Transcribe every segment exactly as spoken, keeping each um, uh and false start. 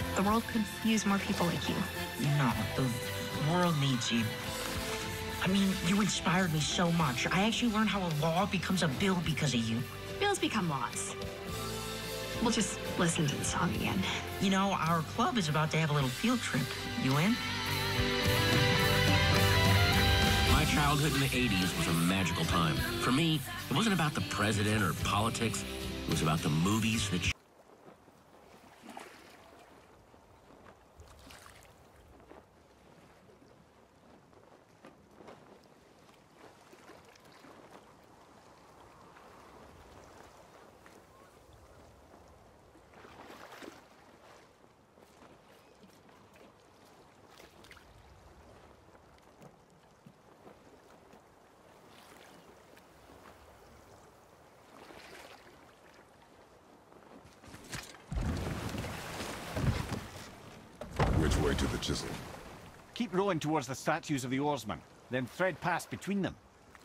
The world could use more people like you. No, the world needs you. I mean, you inspired me so much. I actually learned how a law becomes a bill because of you. Bills become laws. We'll just listen to the song again. You know, our club is about to have a little field trip. You in? My childhood in the eighties was a magical time. For me, it wasn't about the president or politics. It was about the movies that... Which way to the chisel? Keep rowing towards the statues of the oarsmen, then thread past between them.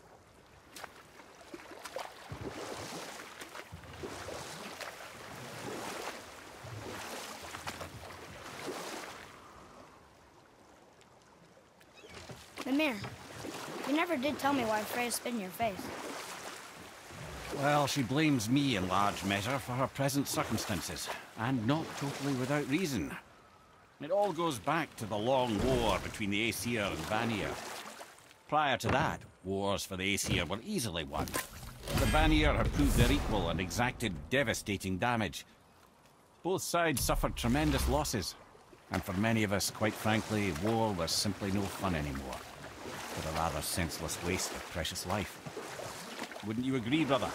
Mimir, you never did tell me why Freya spit in your face. Well, she blames me in large measure for her present circumstances, and not totally without reason. It all goes back to the long war between the Aesir and Vanir. Prior to that, wars for the Aesir were easily won. The Vanir had proved their equal and exacted devastating damage. Both sides suffered tremendous losses, and for many of us, quite frankly, war was simply no fun anymore. But a rather senseless waste of precious life. Wouldn't you agree, brother?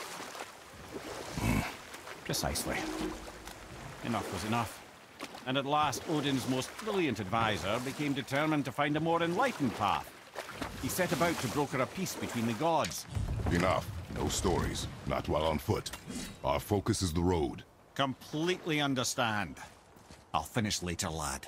Precisely. Enough was enough. And at last, Odin's most brilliant advisor became determined to find a more enlightened path. He set about to broker a peace between the gods. Enough. No stories. Not while on foot. Our focus is the road. Completely understand. I'll finish later, lad.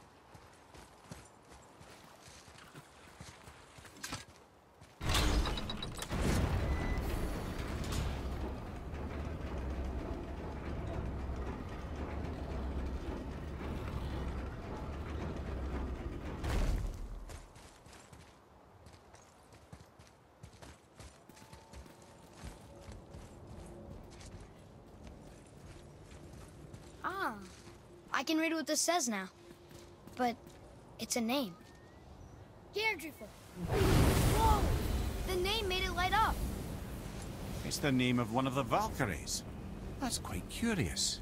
Ah, I can read what this says now. But it's a name. Gerdrifer. Whoa! The name made it light up. It's the name of one of the Valkyries. That's quite curious.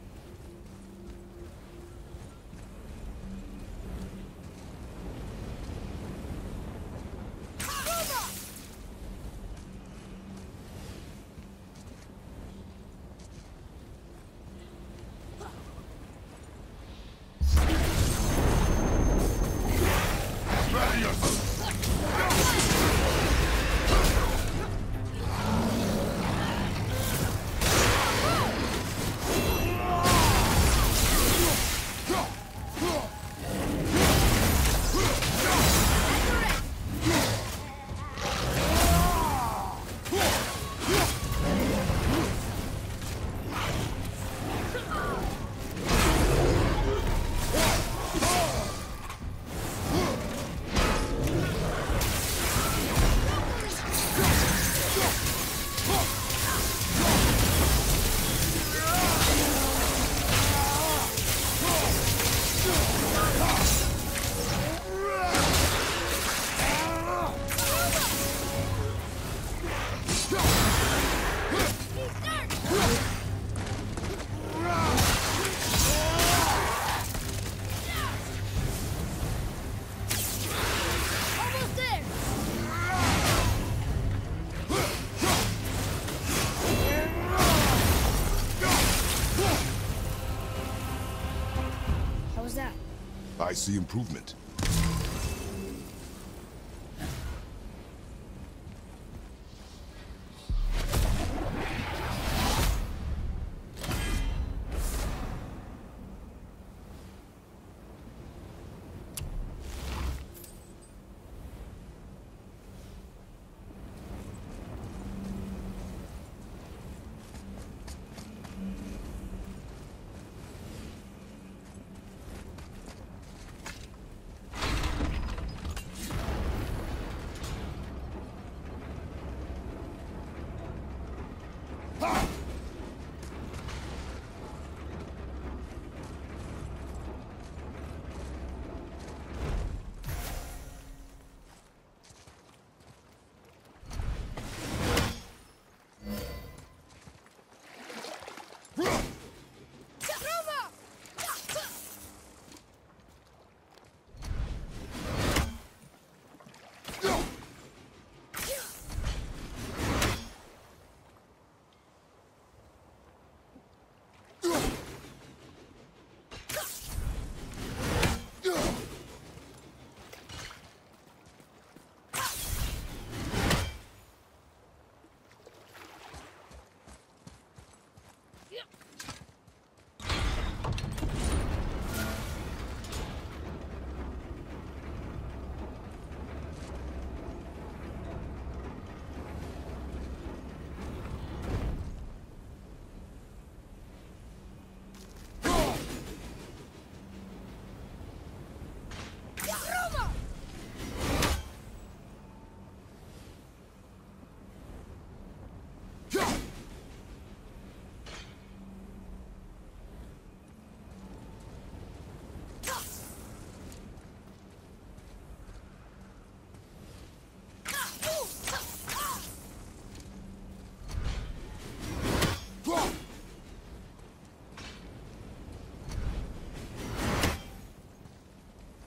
I see improvement.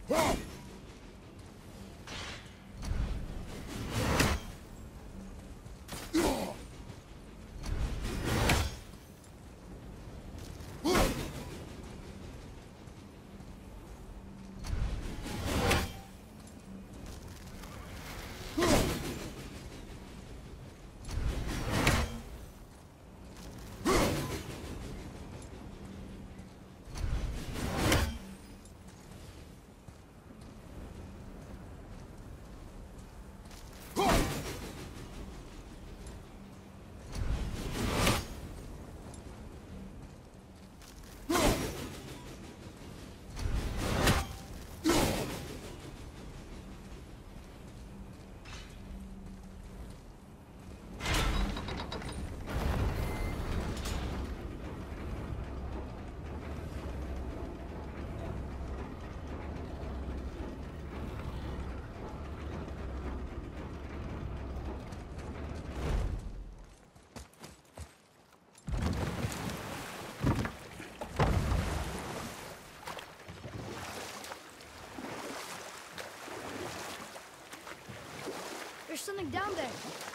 There's something down there.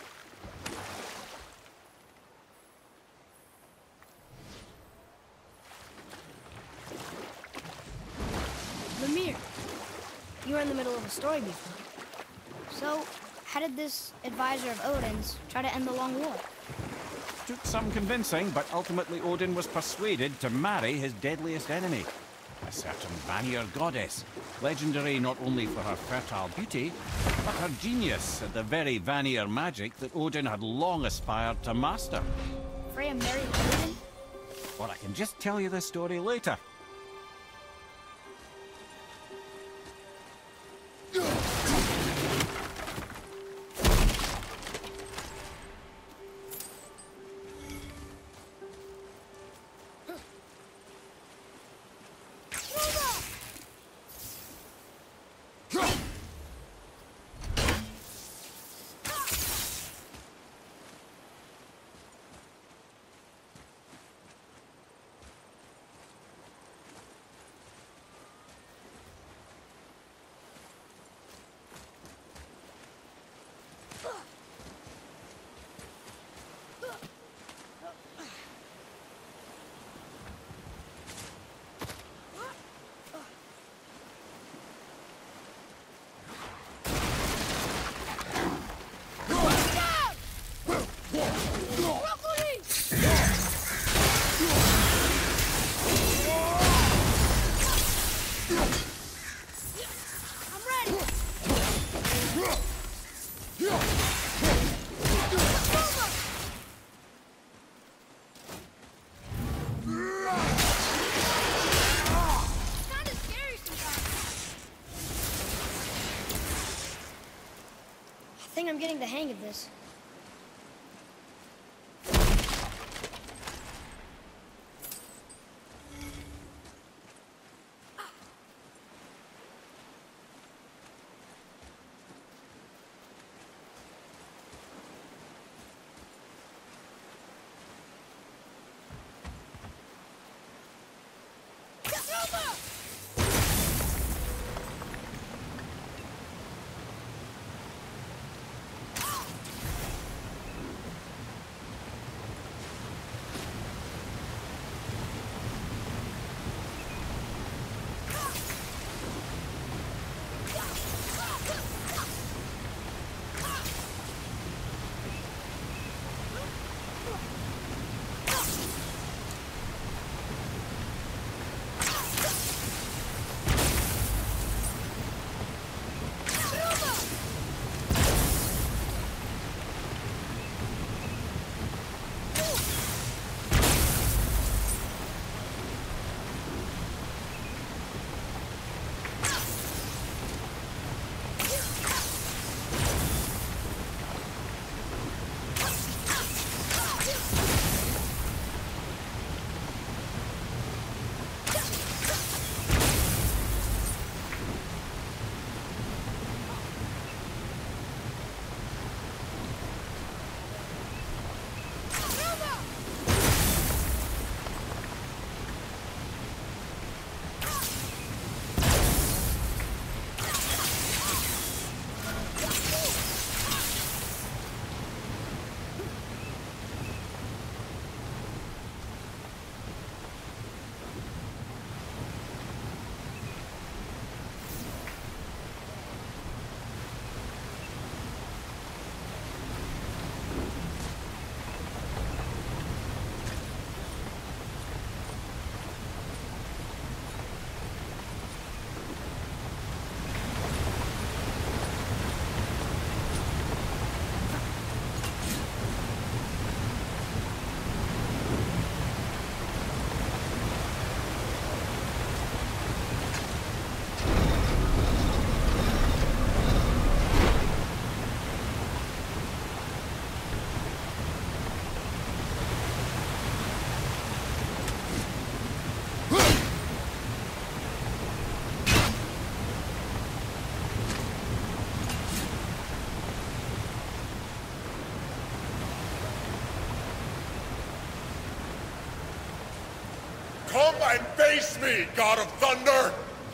Lemire, you were in the middle of a story before. So, how did this advisor of Odin's try to end the Long War? Took some convincing, but ultimately Odin was persuaded to marry his deadliest enemy, a certain Vanir goddess, legendary not only for her fertile beauty, but her genius at the very Vanir magic that Odin had long aspired to master. Freya married Odin? Or I can just tell you the story later. I think I'm getting the hang of this. Come and face me, God of Thunder!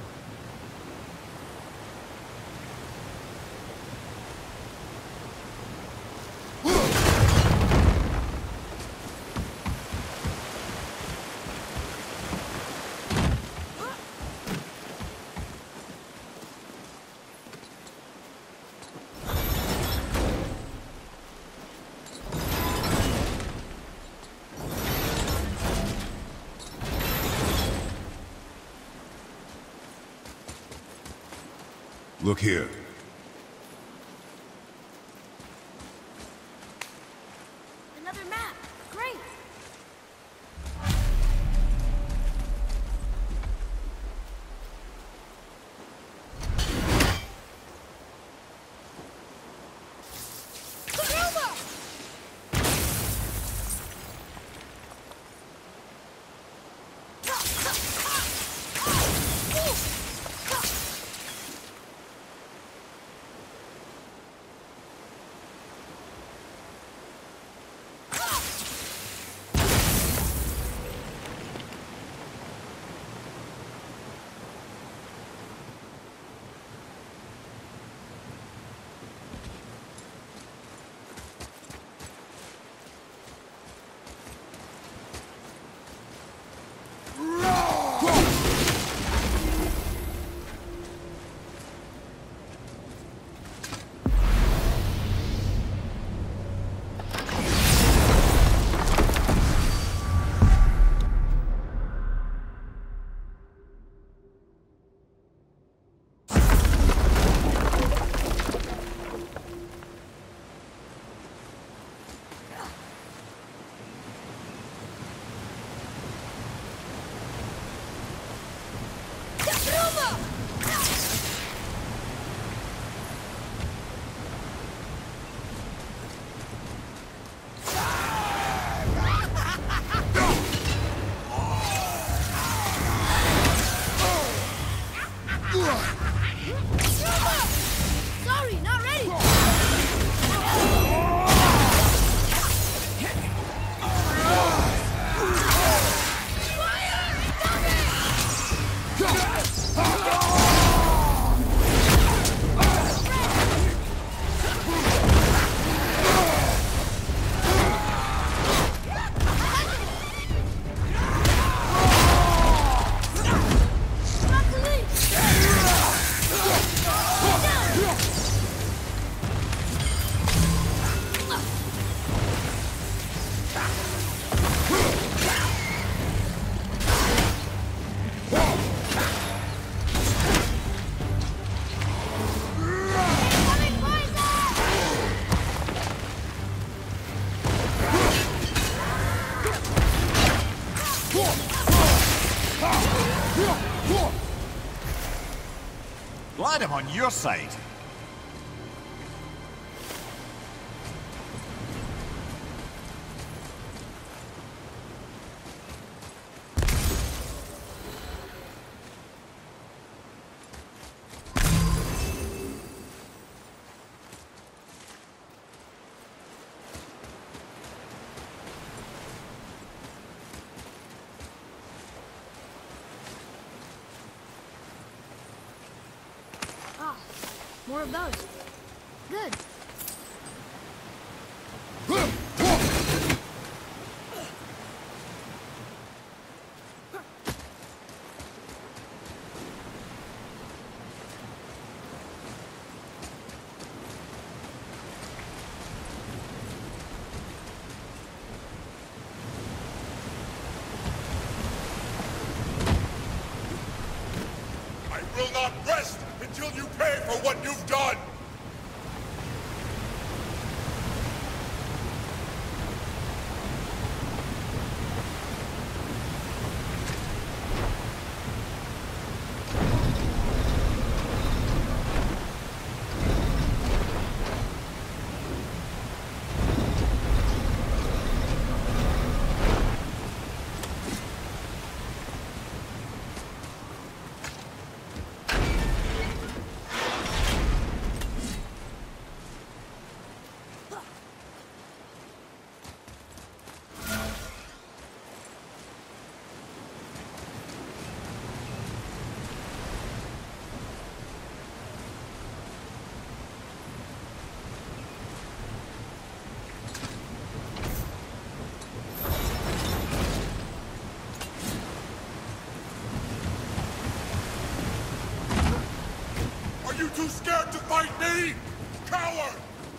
Look here. Another map. Great. Sorry, not ready. Glad I'm on your side. More of those. Good. I will not rest until you pay for what you've done! too scared to fight me? Coward!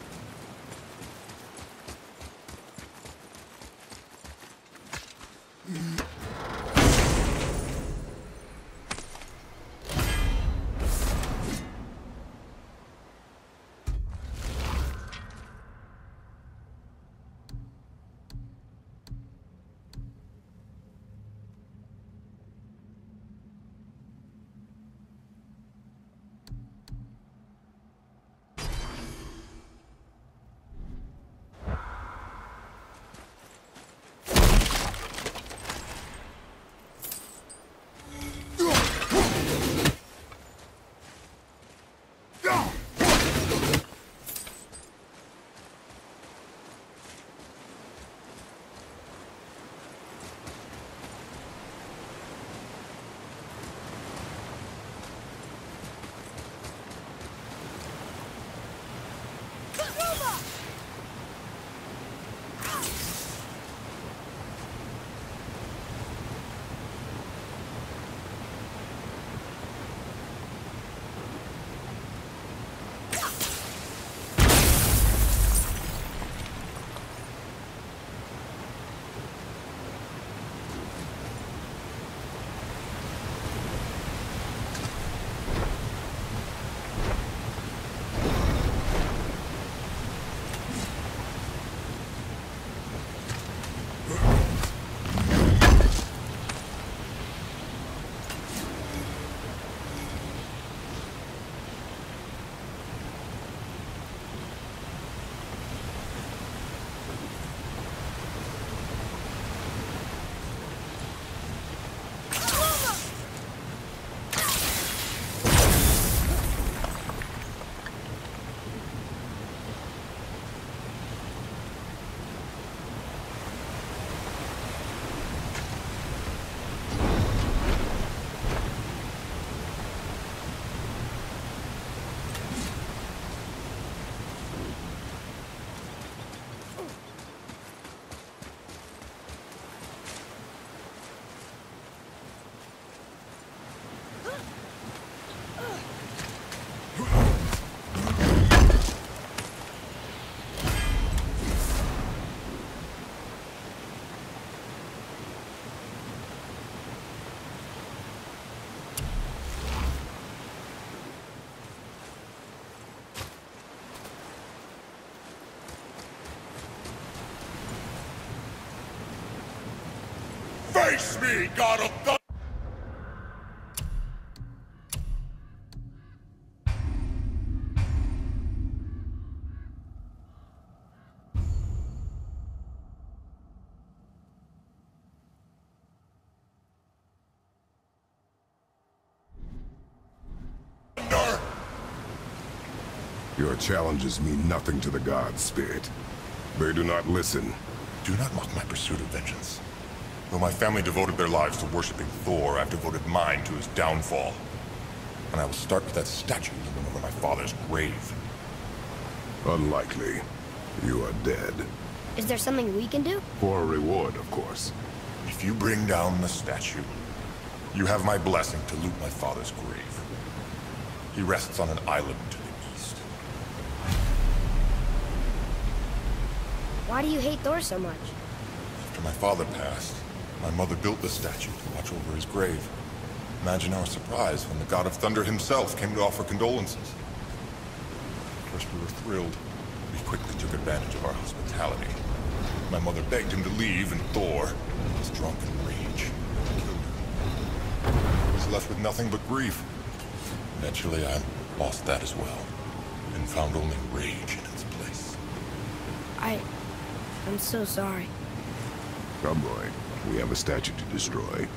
Face me, God of Thunder! Your challenges mean nothing to the gods, Spirit. They do not listen. Do not mock my pursuit of vengeance. Though my family devoted their lives to worshipping Thor, I've devoted mine to his downfall. And I will start with that statue looming over my father's grave. Unlikely. You are dead. Is there something we can do? For a reward, of course. If you bring down the statue, you have my blessing to loot my father's grave. He rests on an island to the east. Why do you hate Thor so much? After my father passed, my mother built the statue to watch over his grave. Imagine our surprise when the God of Thunder himself came to offer condolences. At first we were thrilled. We quickly took advantage of our hospitality. My mother begged him to leave, and Thor, in his drunken rage, killed her. I was left with nothing but grief. Eventually I lost that as well, and found only rage in its place. I... I'm so sorry. Come, boy. We have a statue to destroy.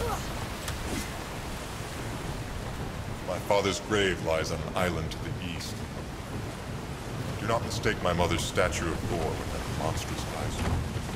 My father's grave lies on an island to the east. Do not mistake my mother's statue of Thor with that monstrous eyes.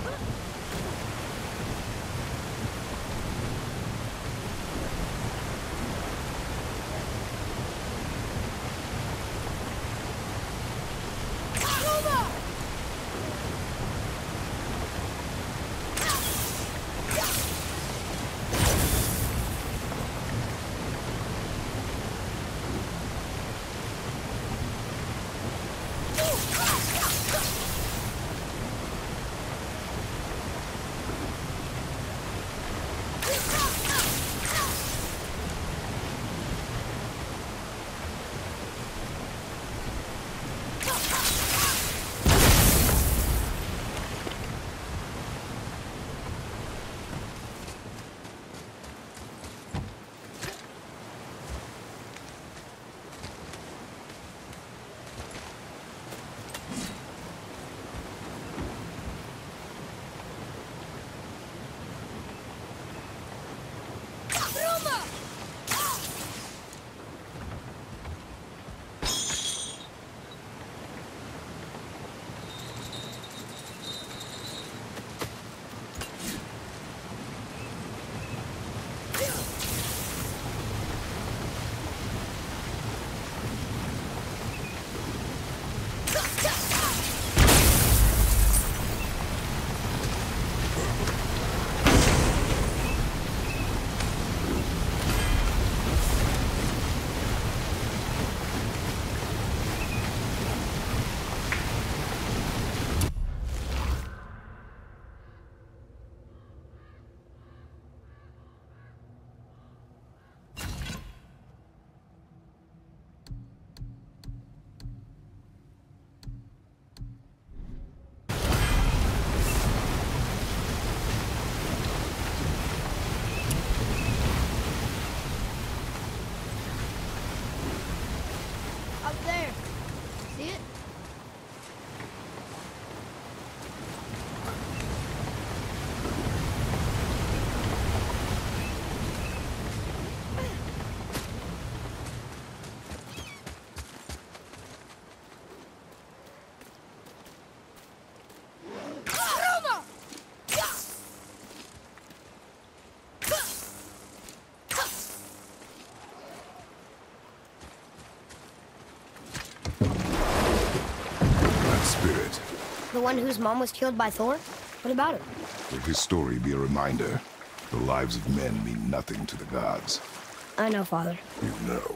The one whose mom was killed by Thor? What about it? Let his story be a reminder. The lives of men mean nothing to the gods. I know, Father. You know.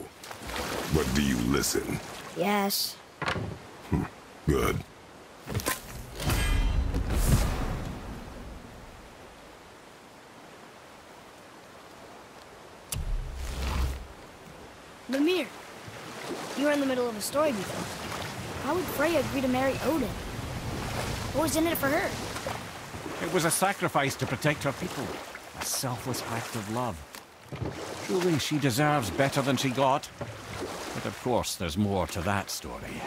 But do you listen? Yes. Hmm. Good. Mimir, you were in the middle of a story before. How would Freya agree to marry Odin? What was in it for her? It was a sacrifice to protect her people. A selfless act of love. Truly, she deserves better than she got. But of course, there's more to that story.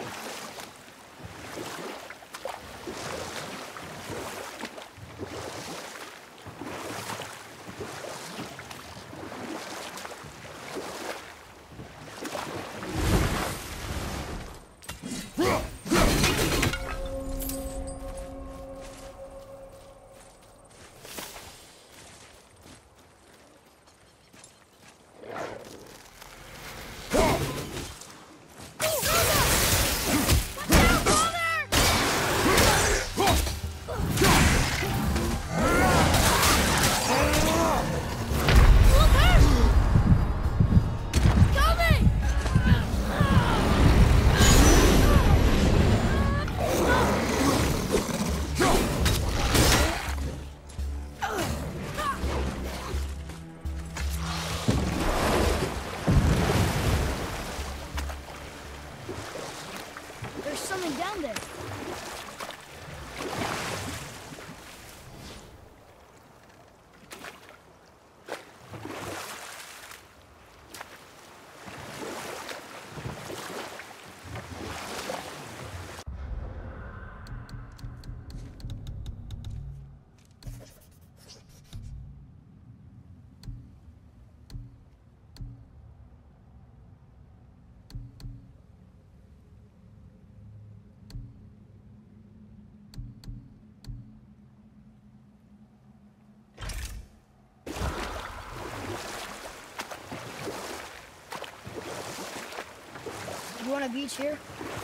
want a beach here?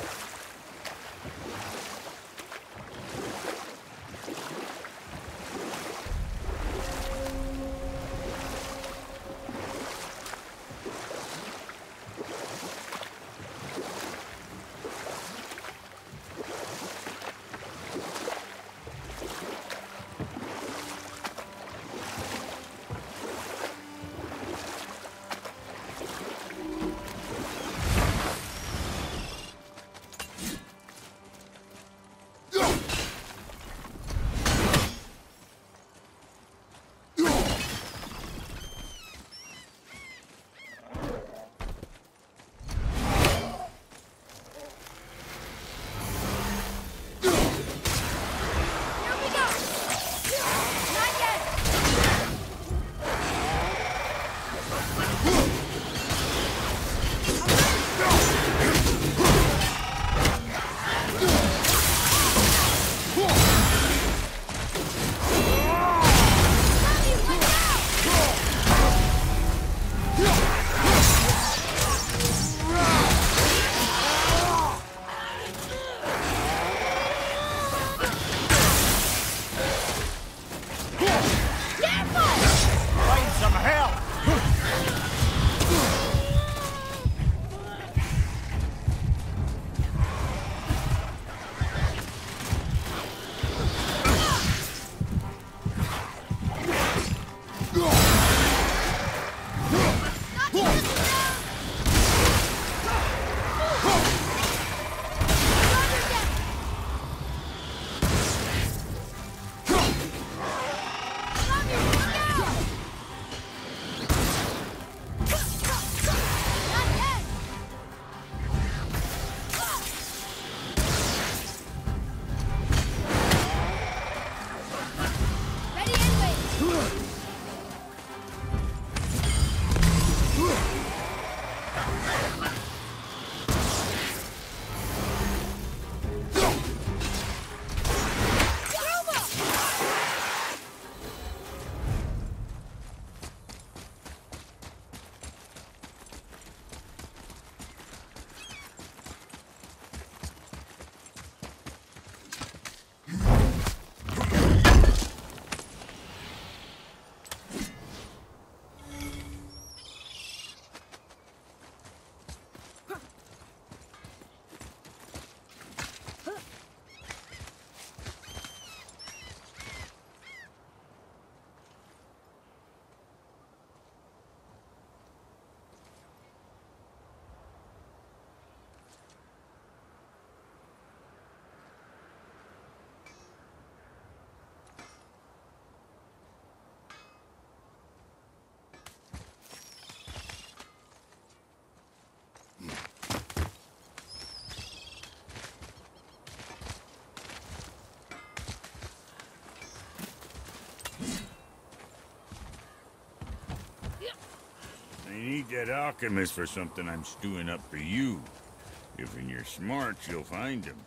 I need that alchemist for something I'm stewing up for you. If in your smarts, you'll find him.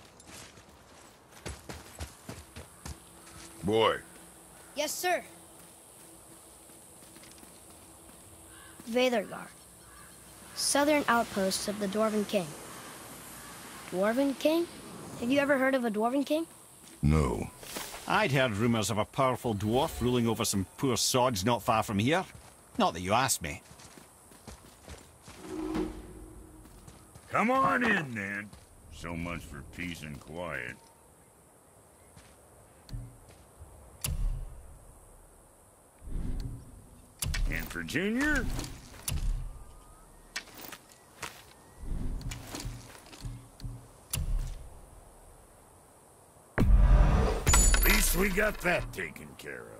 Boy. Yes, sir. Veithergar. Southern outposts of the Dwarven King. Dwarven King? Have you ever heard of a Dwarven King? No. I'd heard rumors of a powerful dwarf ruling over some poor sods not far from here. Not that you asked me. Come on in, then. So much for peace and quiet. And for Junior? At least we got that taken care of.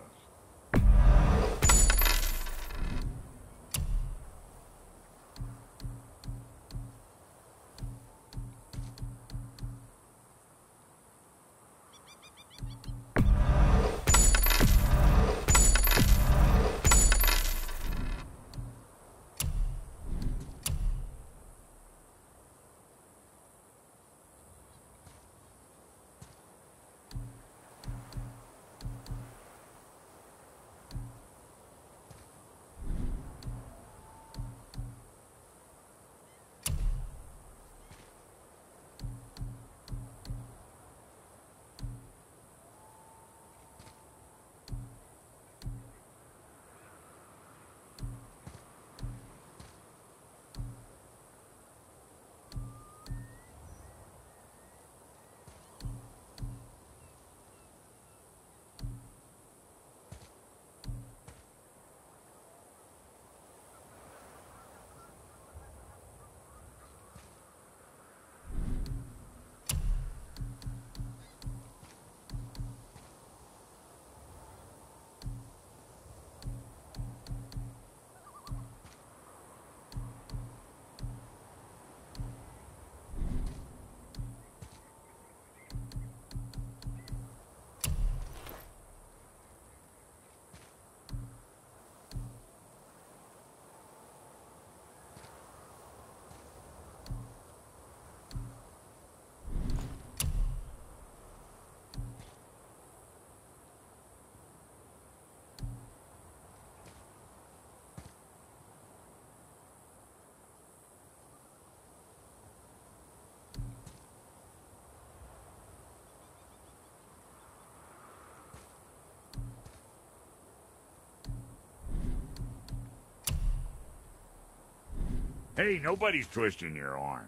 Hey, nobody's twisting your arm.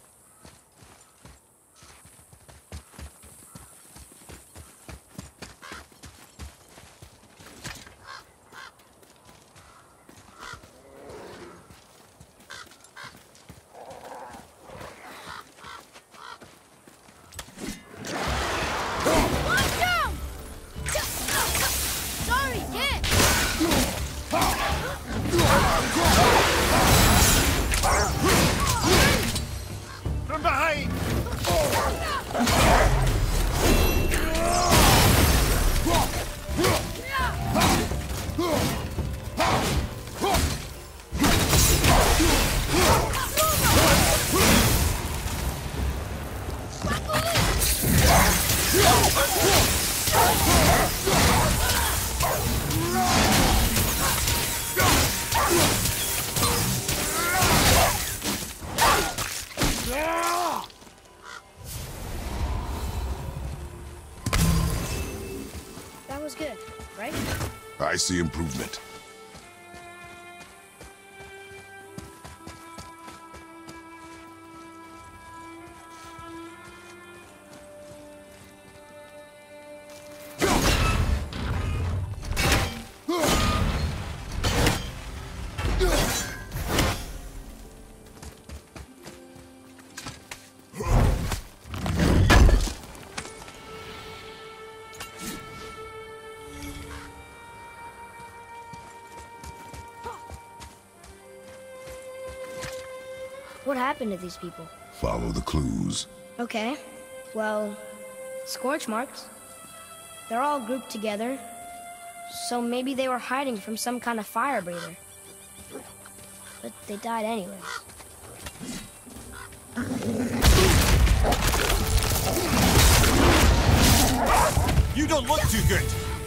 From behind! That was good, right? I see improvement. What happened to these people? Follow the clues. Okay. Well, scorch marks. They're all grouped together. So maybe they were hiding from some kind of fire breather. But they died anyways. You don't look too good!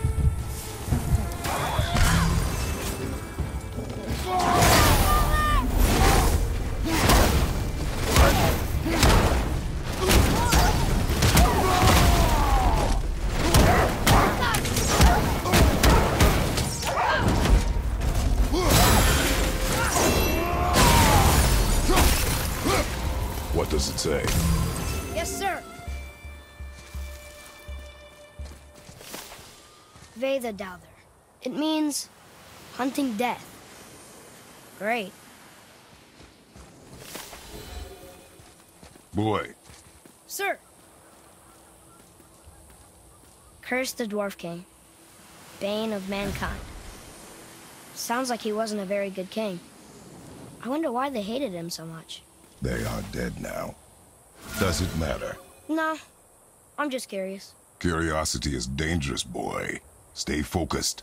What does it say? Yes, sir. Vedadouther. It means hunting death. Great. Boy. Sir. Curse the Dwarf King. Bane of mankind. Sounds like he wasn't a very good king. I wonder why they hated him so much. They are dead now. Does it matter? No, I'm just curious. Curiosity is dangerous, boy. Stay focused.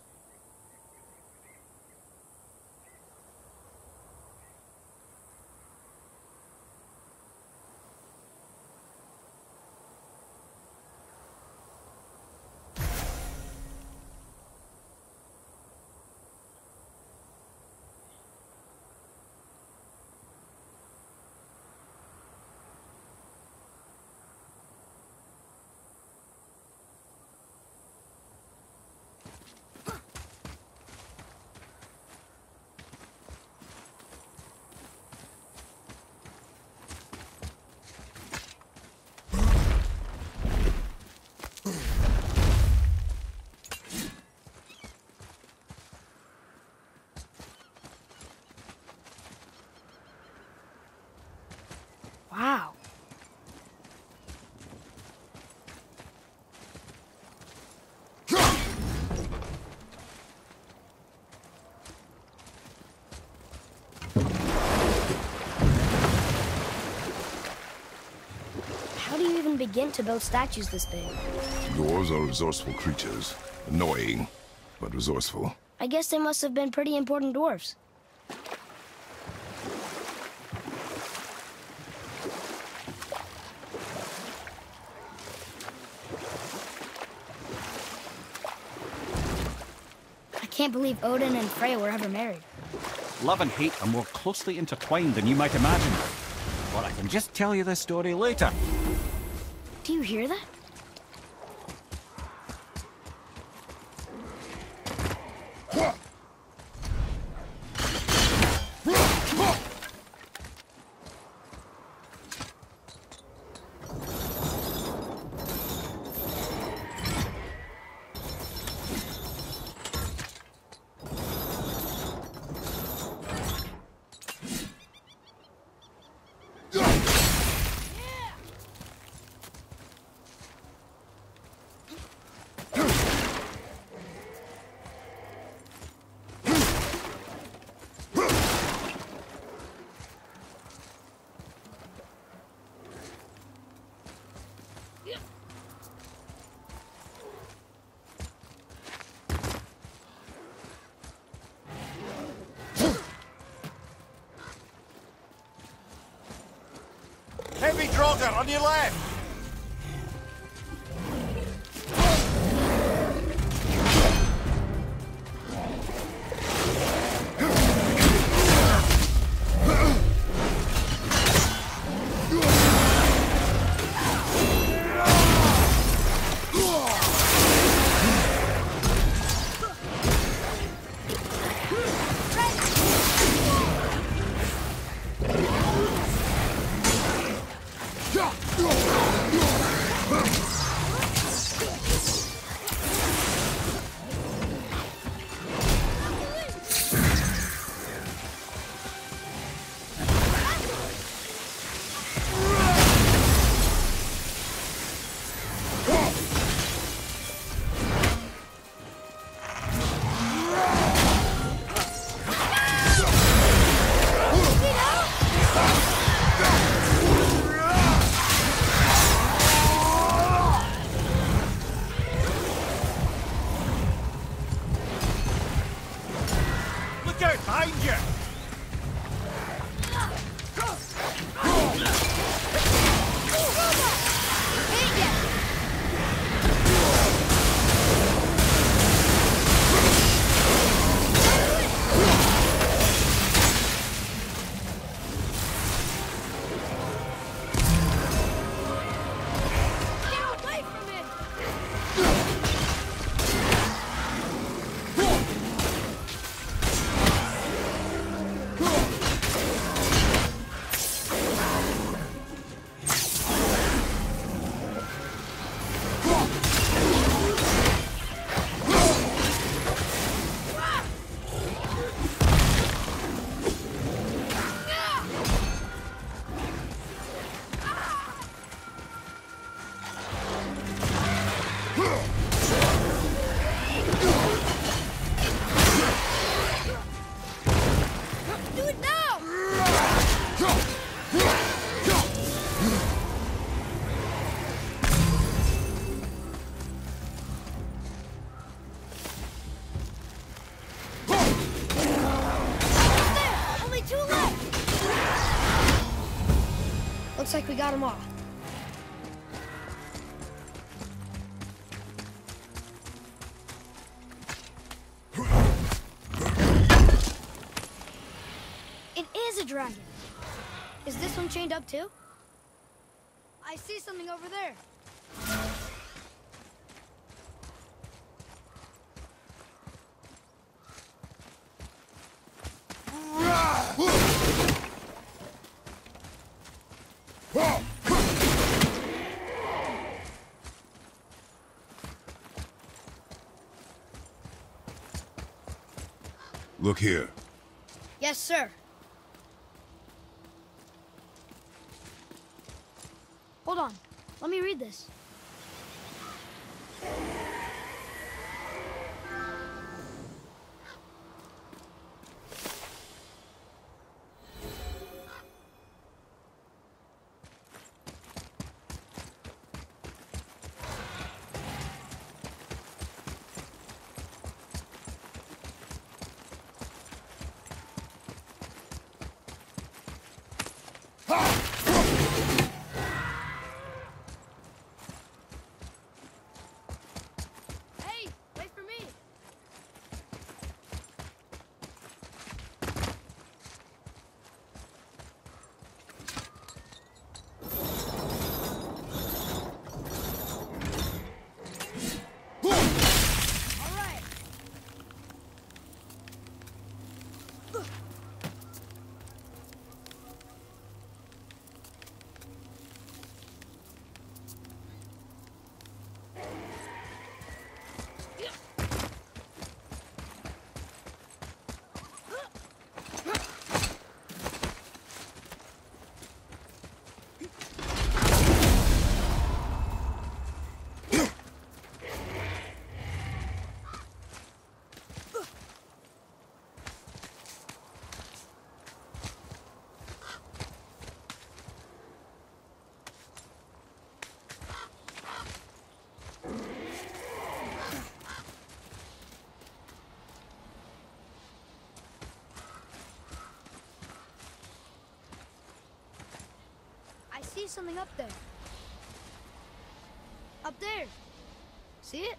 Wow. How do you even begin to build statues this big? Dwarves are resourceful creatures. Annoying, but resourceful. I guess they must have been pretty important dwarves. I can't believe Odin and Freya were ever married. Love and hate are more closely intertwined than you might imagine. But I can just tell you this story later. Do you hear that? Draugr on your left! Looks like we got them all. It is a dragon. Is this one chained up too? I see something over there. Look here. Yes, sir. Hold on. Let me read this. Hey, wait for me. All right. see something up there. Up there. See it?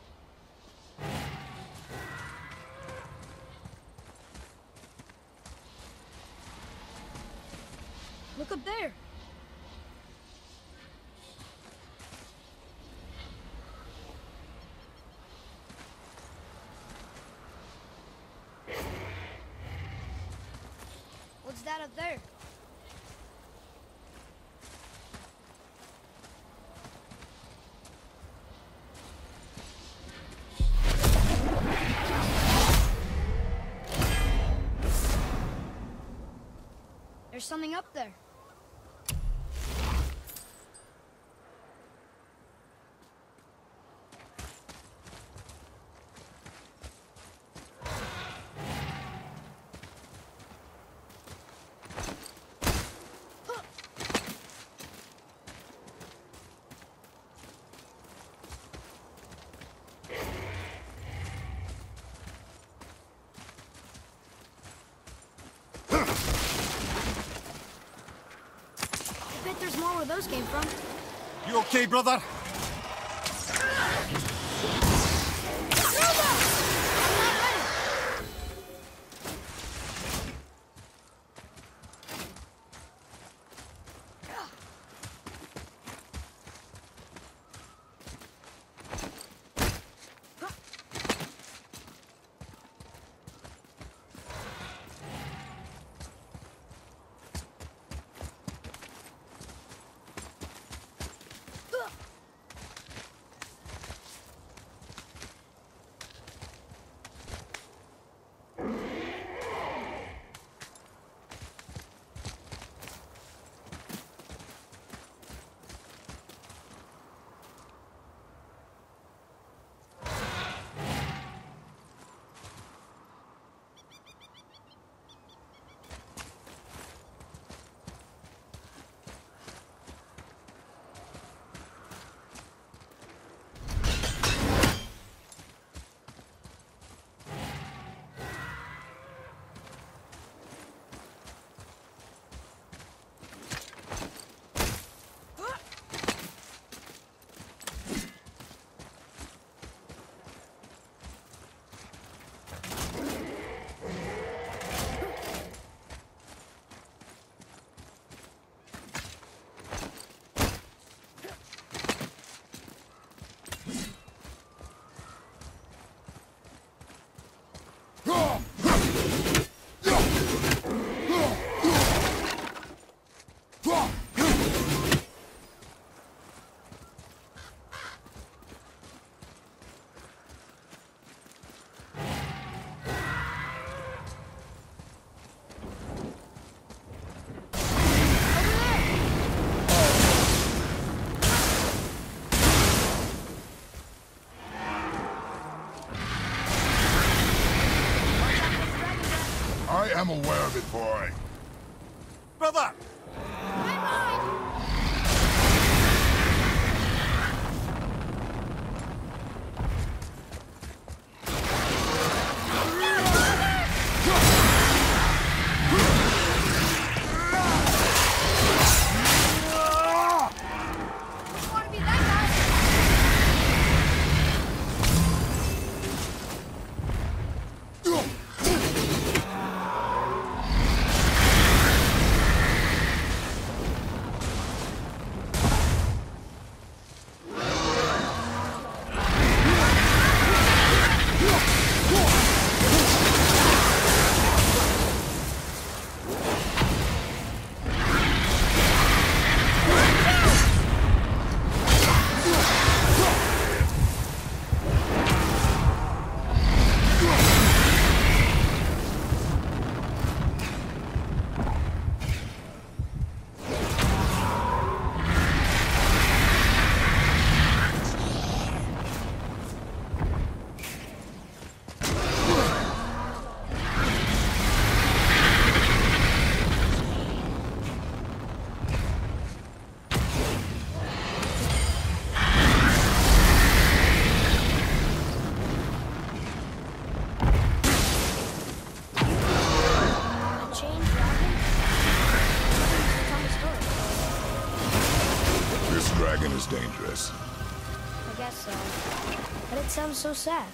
Look up there. What's that up there? There's something up there. There's more where those came from. You okay, brother? I am aware of it, boy. Brother! is dangerous. I guess so. But it sounds so sad.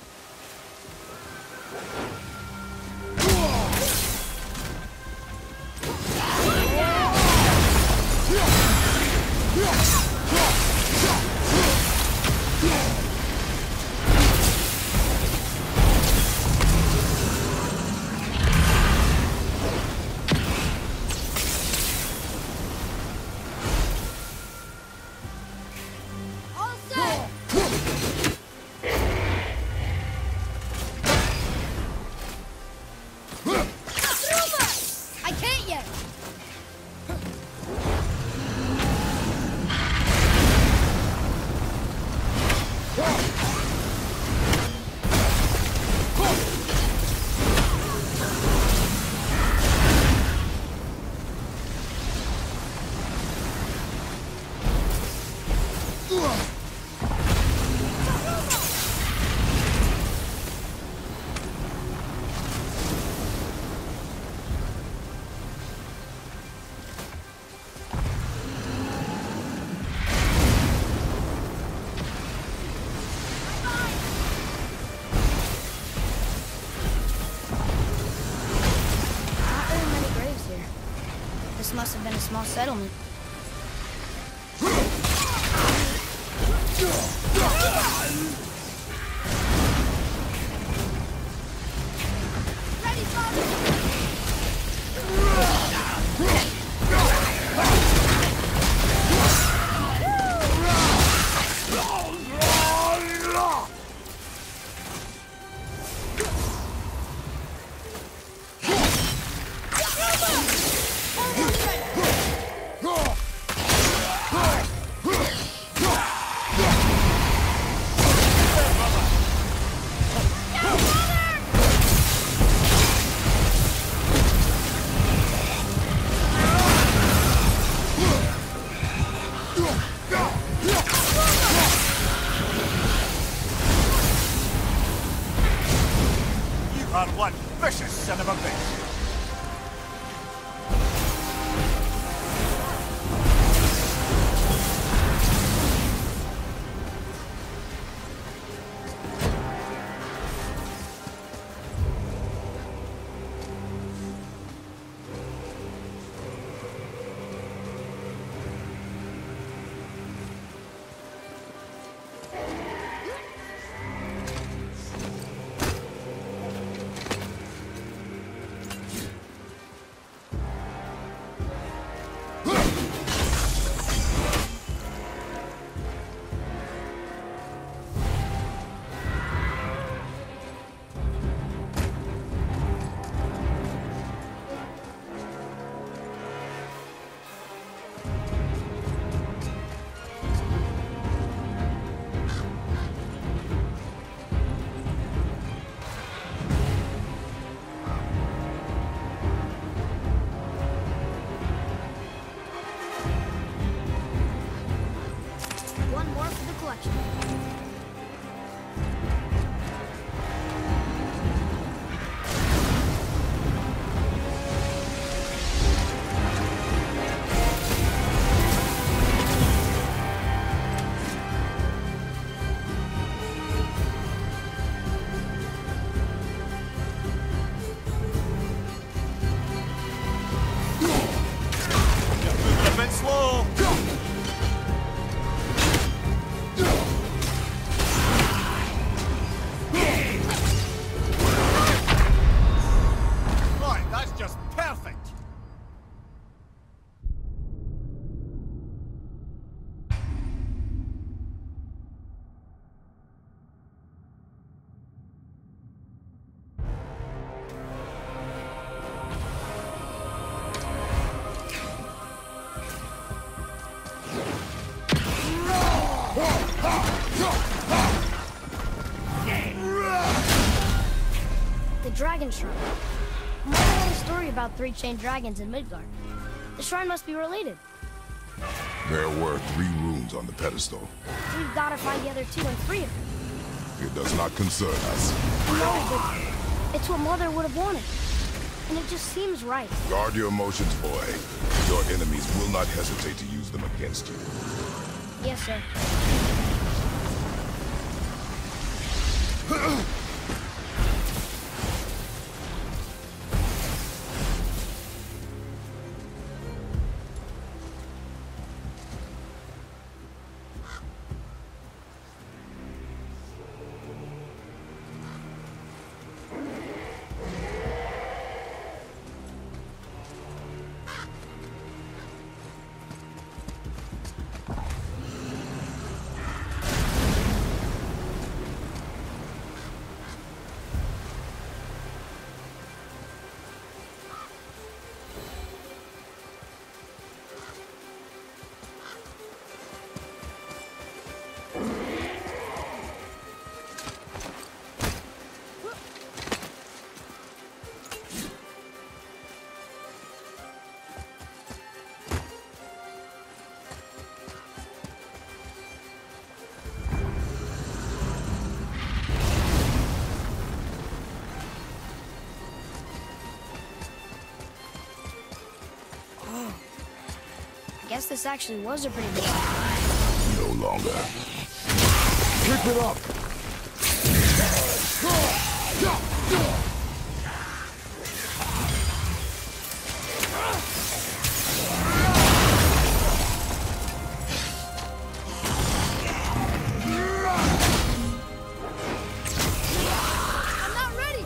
Must have been a small settlement. Ready, Father! One vicious son of a bitch. Dragon Shrine. Mother had a story about three chained dragons in Midgard. The shrine must be related. There were three runes on the pedestal. We've got to find the other two and free of them. It does not concern us. No, but it's what Mother would have wanted. And it just seems right. Guard your emotions, boy. Your enemies will not hesitate to use them against you. Yes, sir. I guess this actually was a pretty big one. No longer. Keep it up! I'm not ready!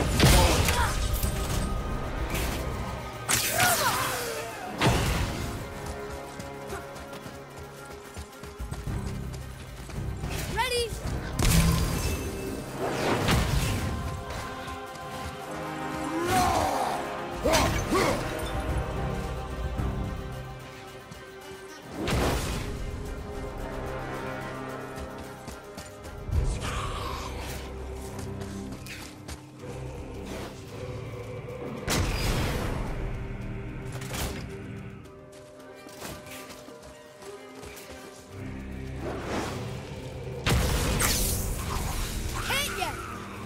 Ready! Can't yet!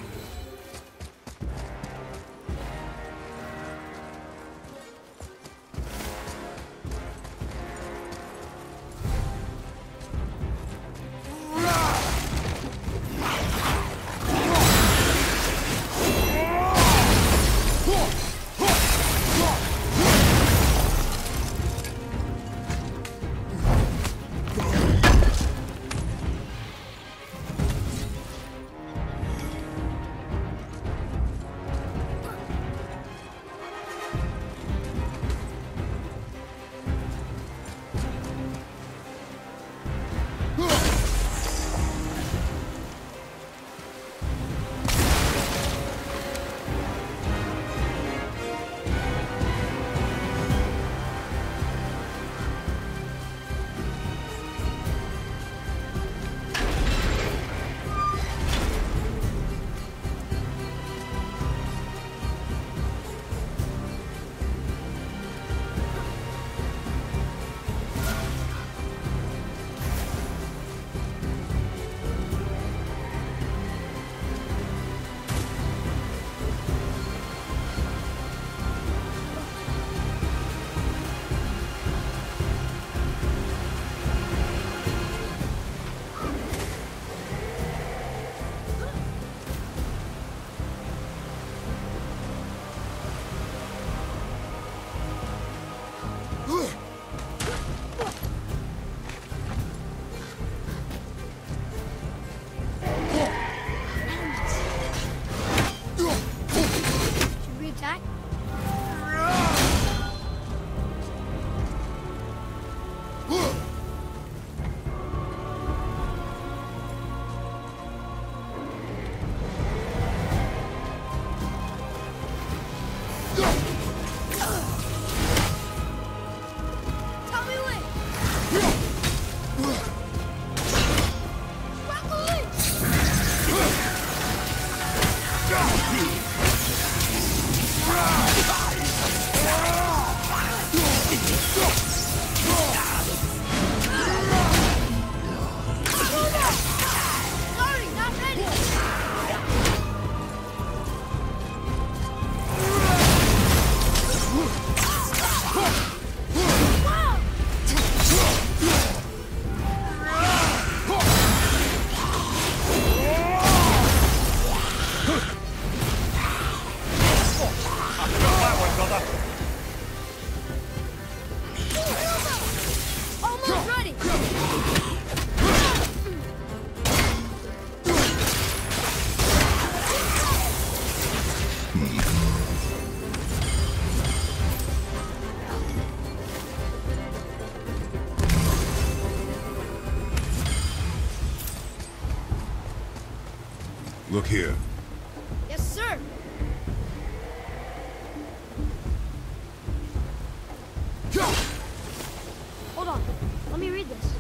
Should we attack? Tell me when! Broccoli! Sorry, not ready! Father. Almost ready! Look here. Yes, sir. Hold on. Let me read this.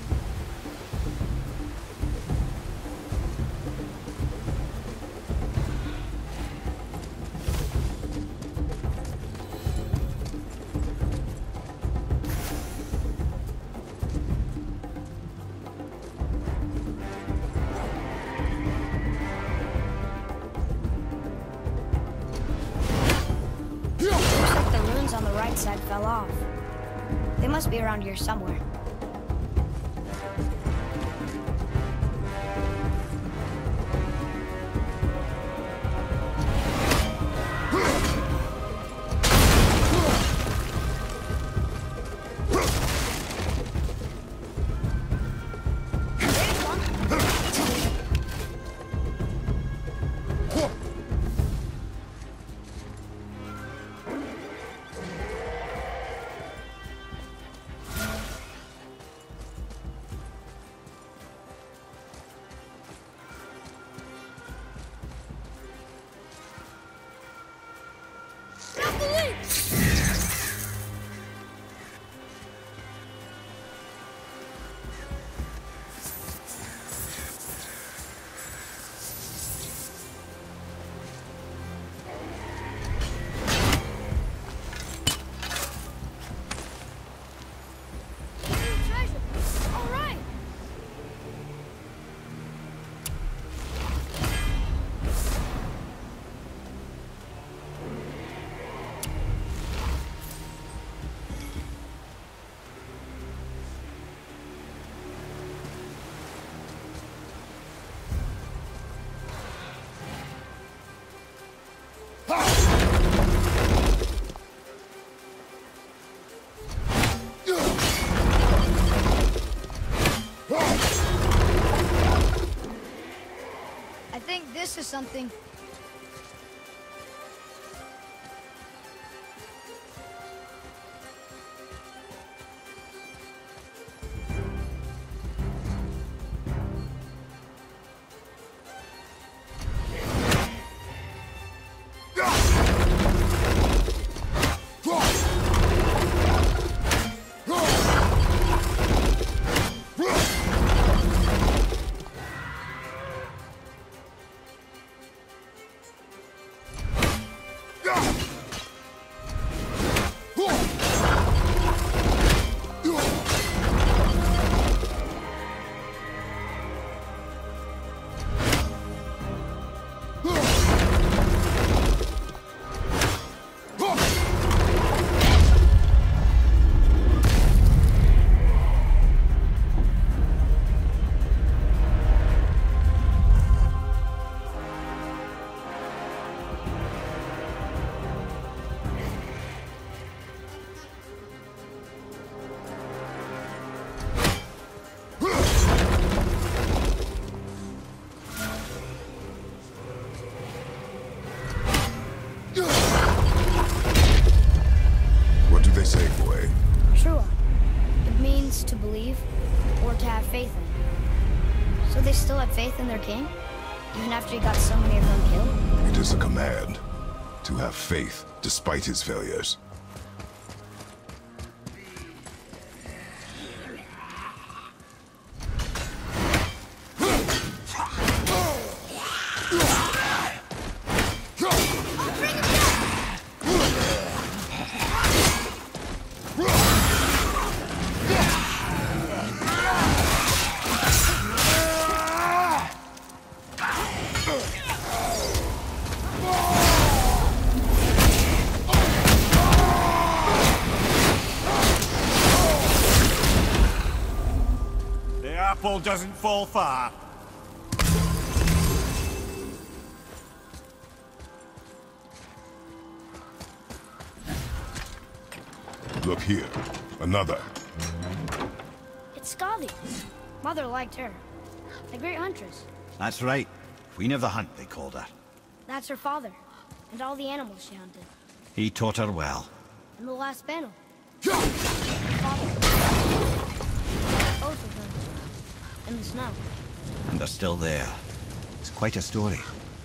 Looks like the runes on the right side fell off. They must be around here somewhere. I think this is something. What do they say, boy? Trua. It means to believe or to have faith in. So they still had faith in their king? Even after he got so many of them killed? It is a command to have faith despite his failures. Apple doesn't fall far. Look here. Another. It's Skadi. Mother liked her. The great huntress. That's right. Queen of the Hunt, they called her. That's her father. And all the animals she hunted. He taught her well. In the last battle. Her father. Both of them. In the snow. And they're still there. It's quite a story.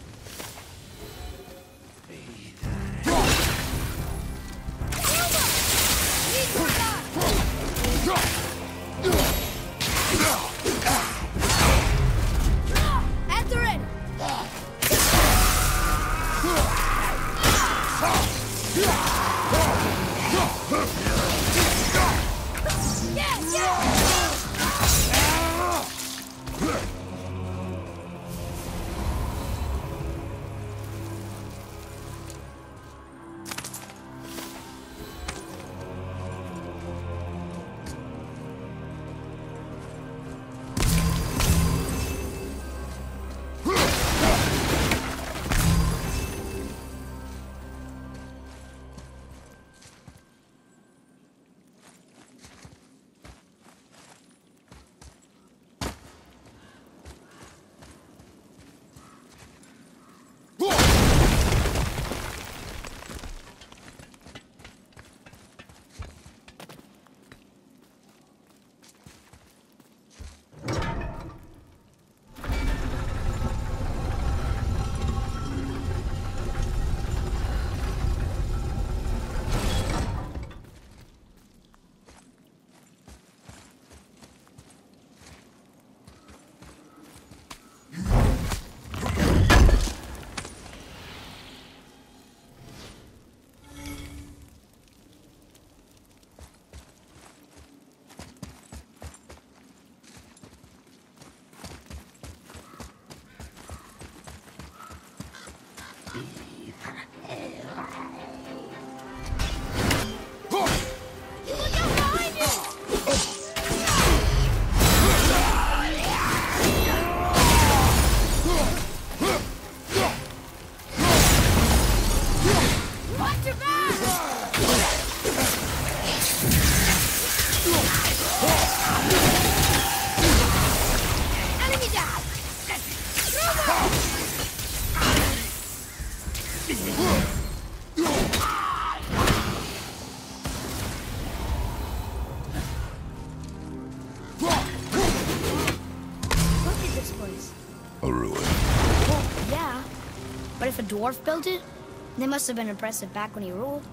Enter it! Yes, yes! If a dwarf built it, they must have been impressive back when he ruled.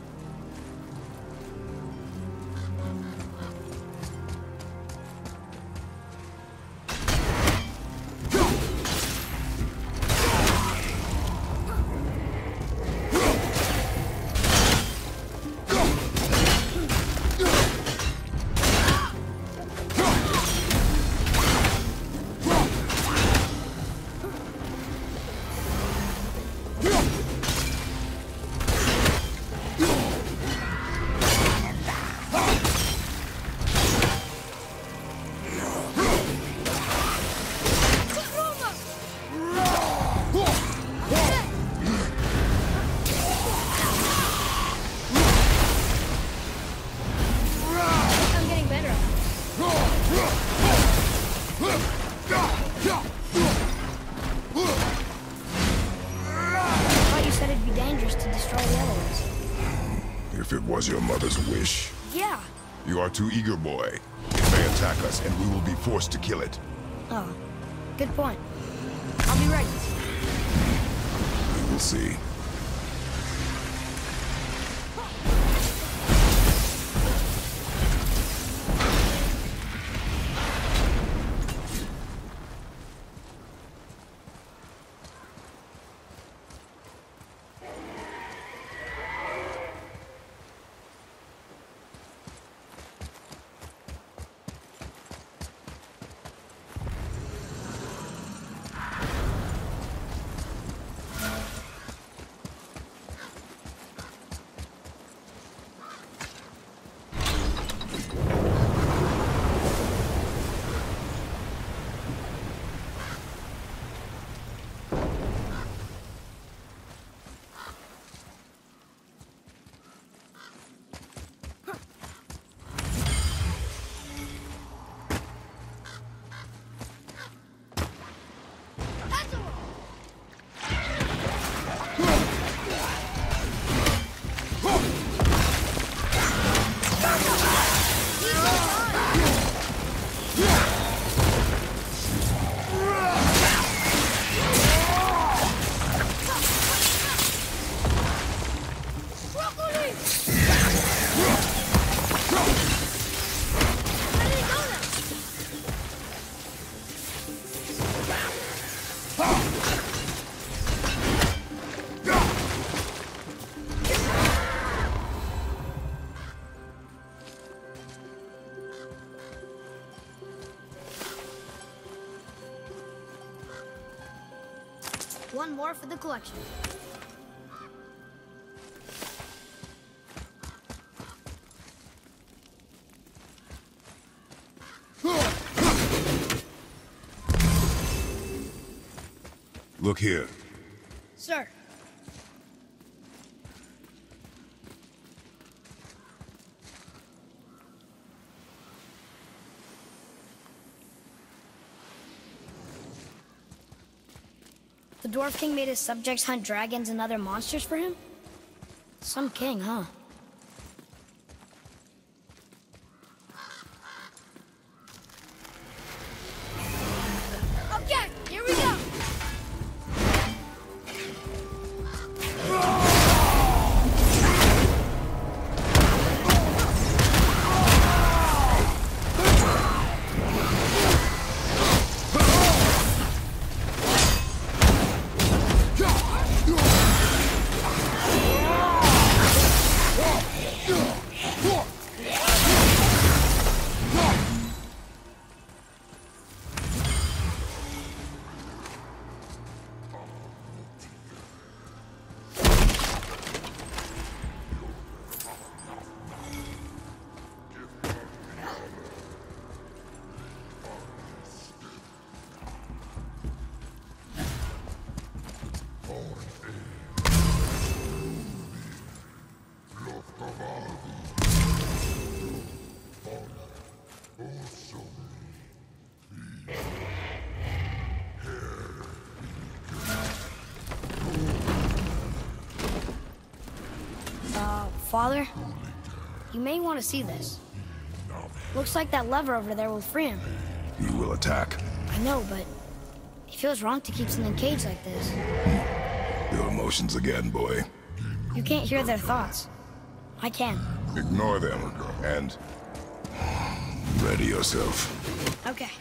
If it was your mother's wish. Yeah. You are too eager, boy. It may attack us, and we will be forced to kill it. Oh, good point. I'll be ready. We will see. one more for the collection. Look here. Sir. The Dwarf King made his subjects hunt dragons and other monsters for him? Some king, huh? Okay, here we go! Father, you may want to see this. Looks like that lever over there will free him. He will attack. I know, but it feels wrong to keep something caged like this. Your emotions again, boy. You can't hear their thoughts. I can. Ignore them, and ready yourself. Okay.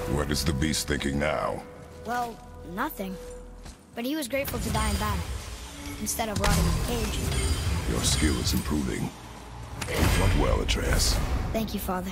What is the beast thinking now? Well, nothing. But he was grateful to die in battle, instead of rotting in a cage. Your skill is improving. You fought well, Atreus. Thank you, Father.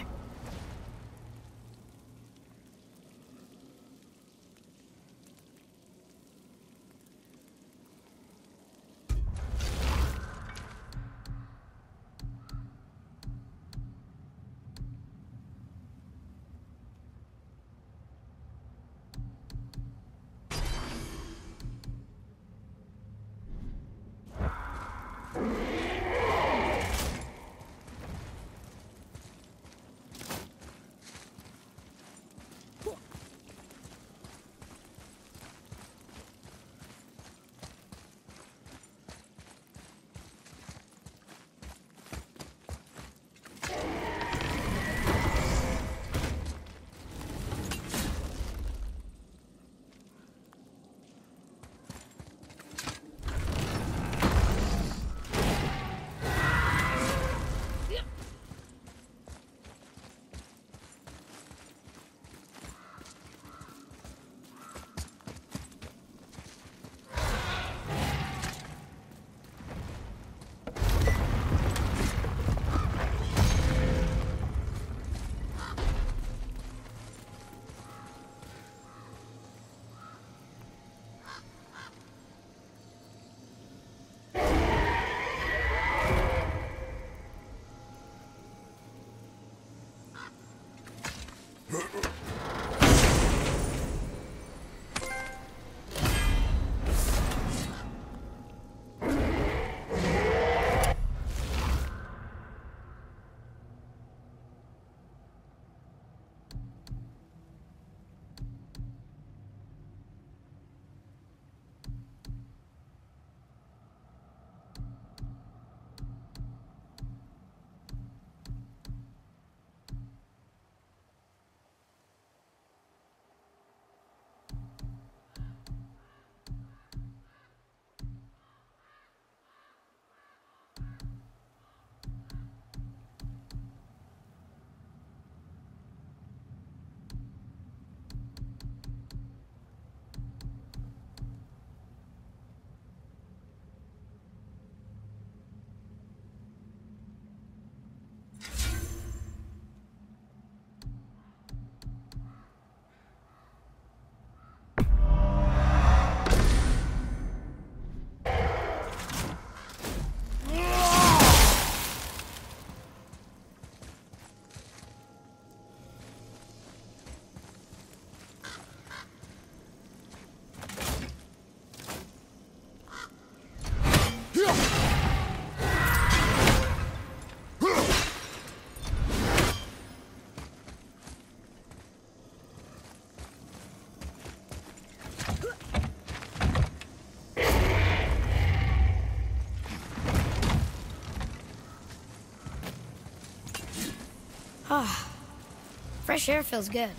Ah, fresh air feels good.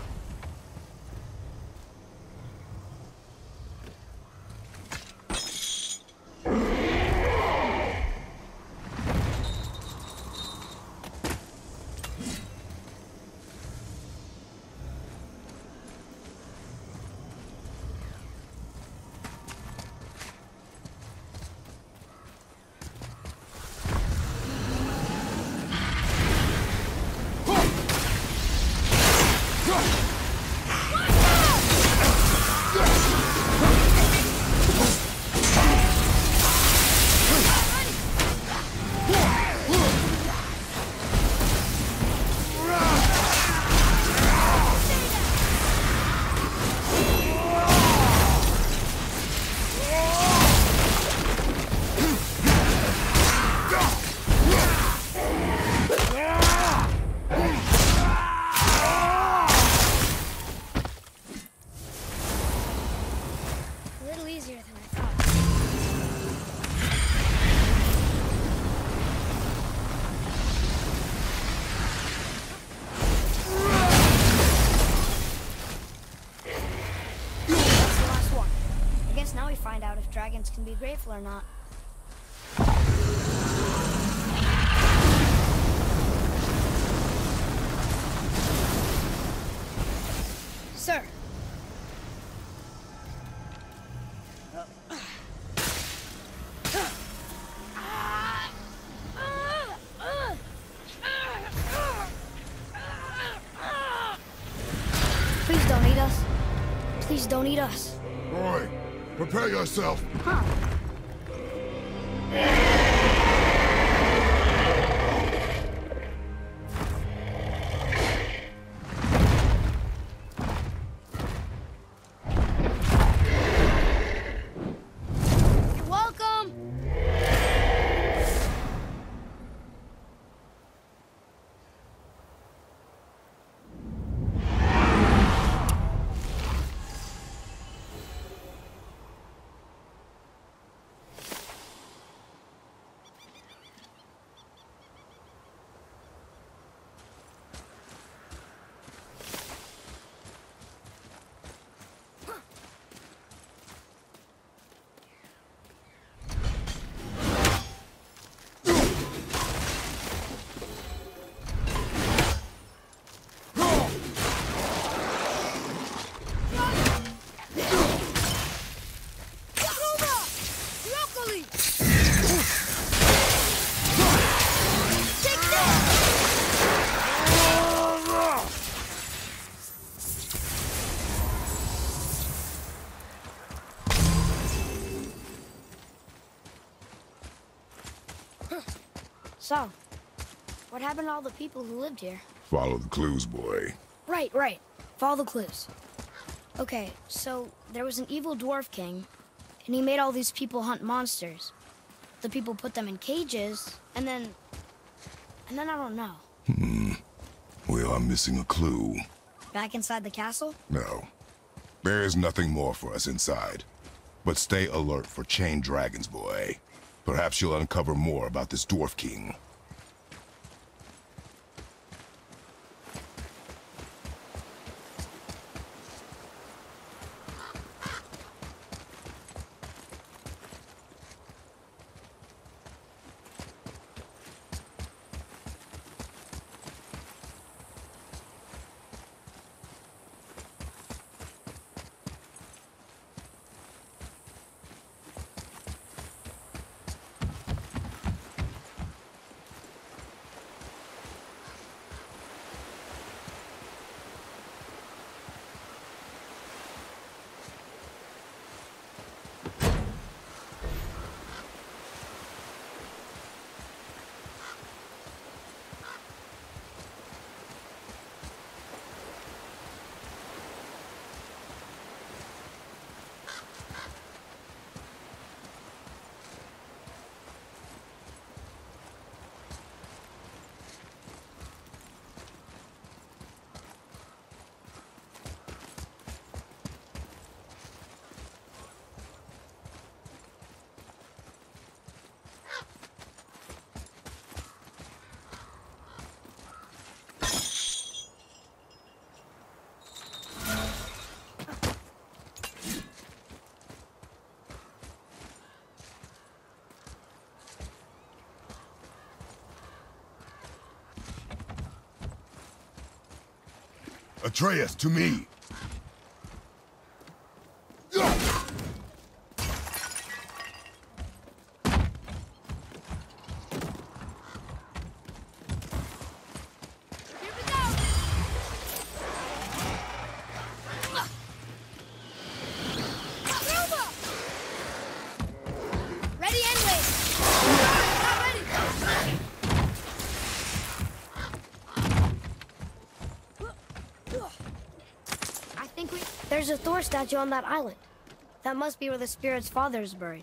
Dragons can be grateful or not. sir. Please don't eat us. Please don't eat us. Boy, prepare yourself. Huh. You're welcome. So, what happened to all the people who lived here? Follow the clues, boy. Right, right. Follow the clues. Okay, so there was an evil dwarf king, and he made all these people hunt monsters. The people put them in cages, and then... and then I don't know. Hmm. We are missing a clue. Back inside the castle? No. There is nothing more for us inside. But stay alert for chained dragons, boy. Perhaps you'll uncover more about this dwarf king. Atreus, to me! There's a Thor statue on that island. That must be where the spirit's father is buried.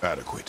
Adequate.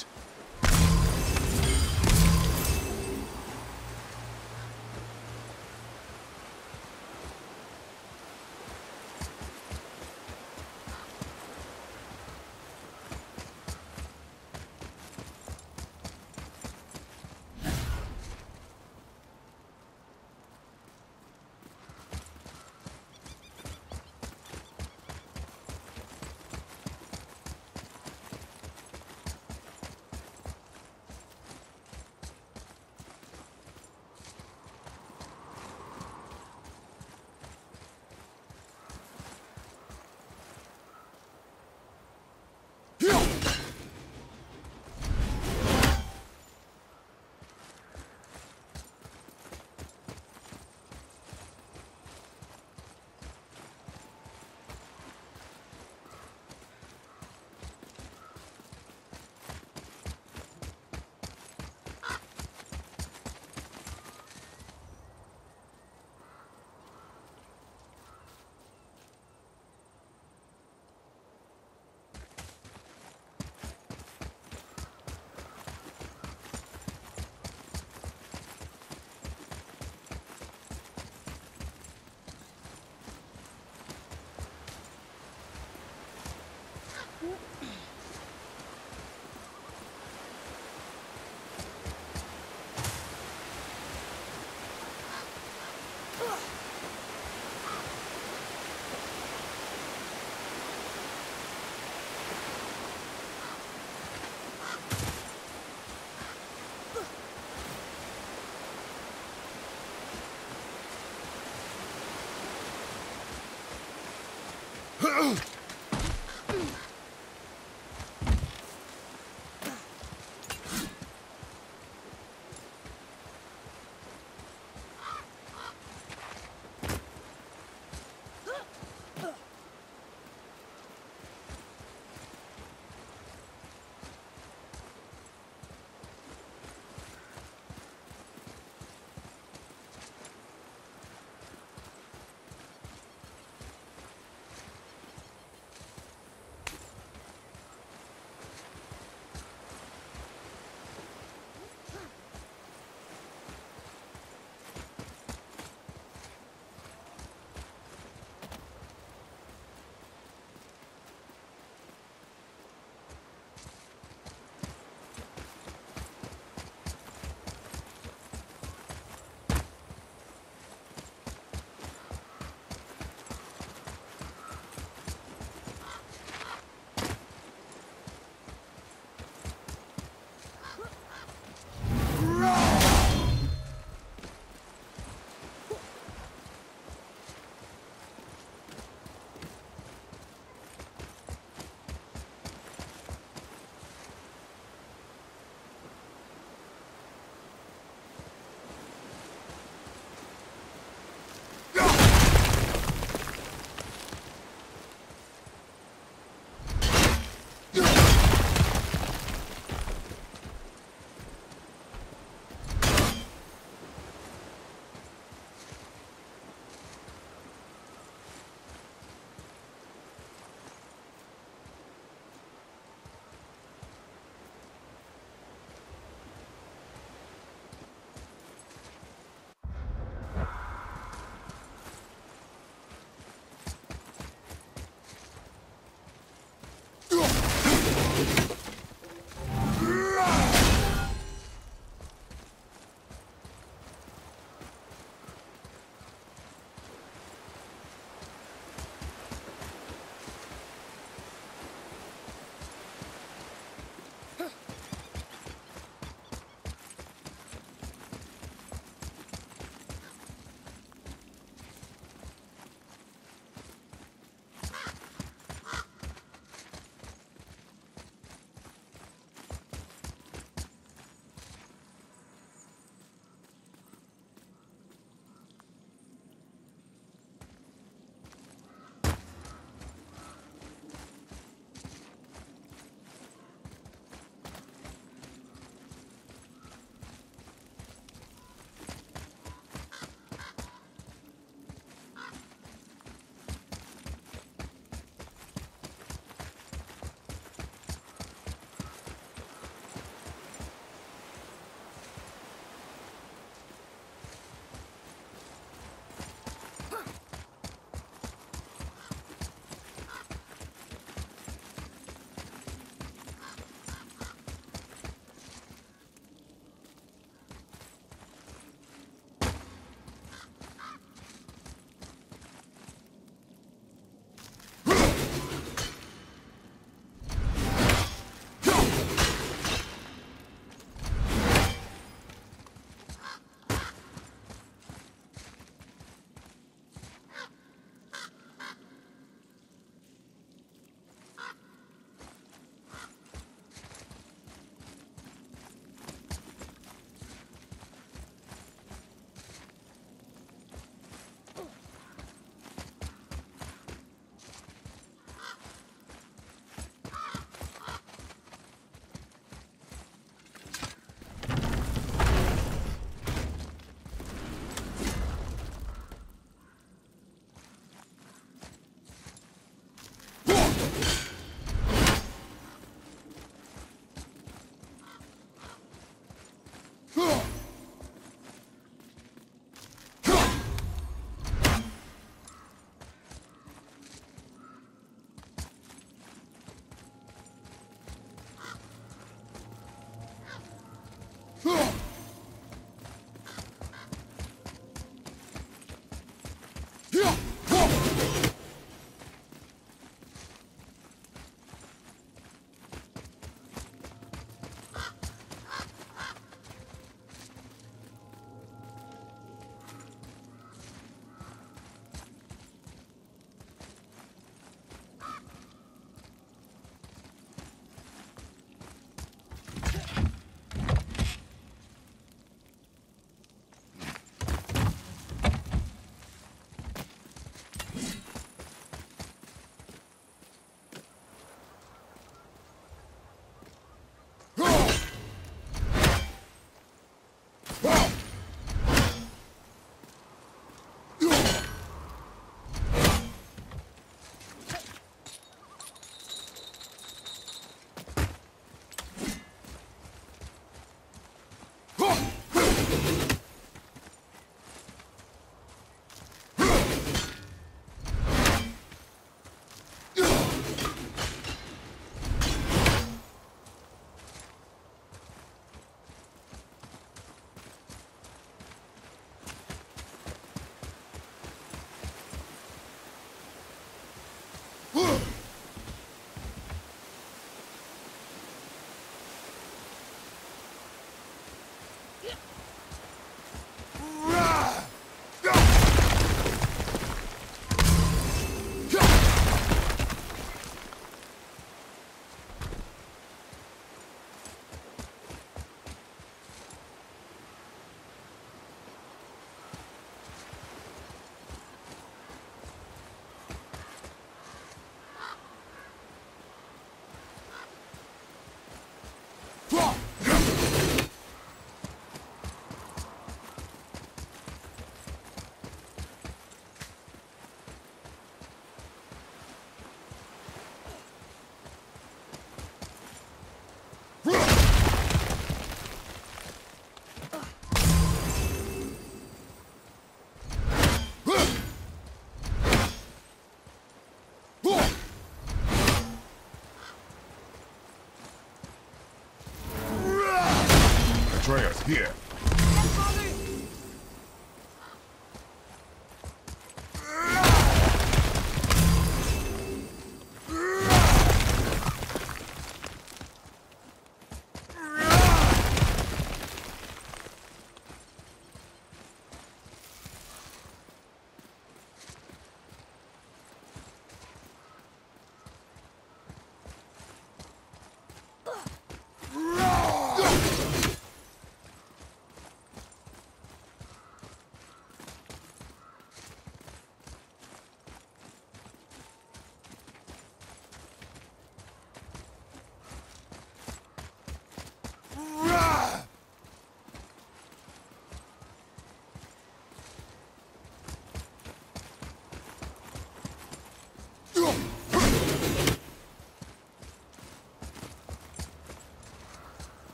Atreus, here.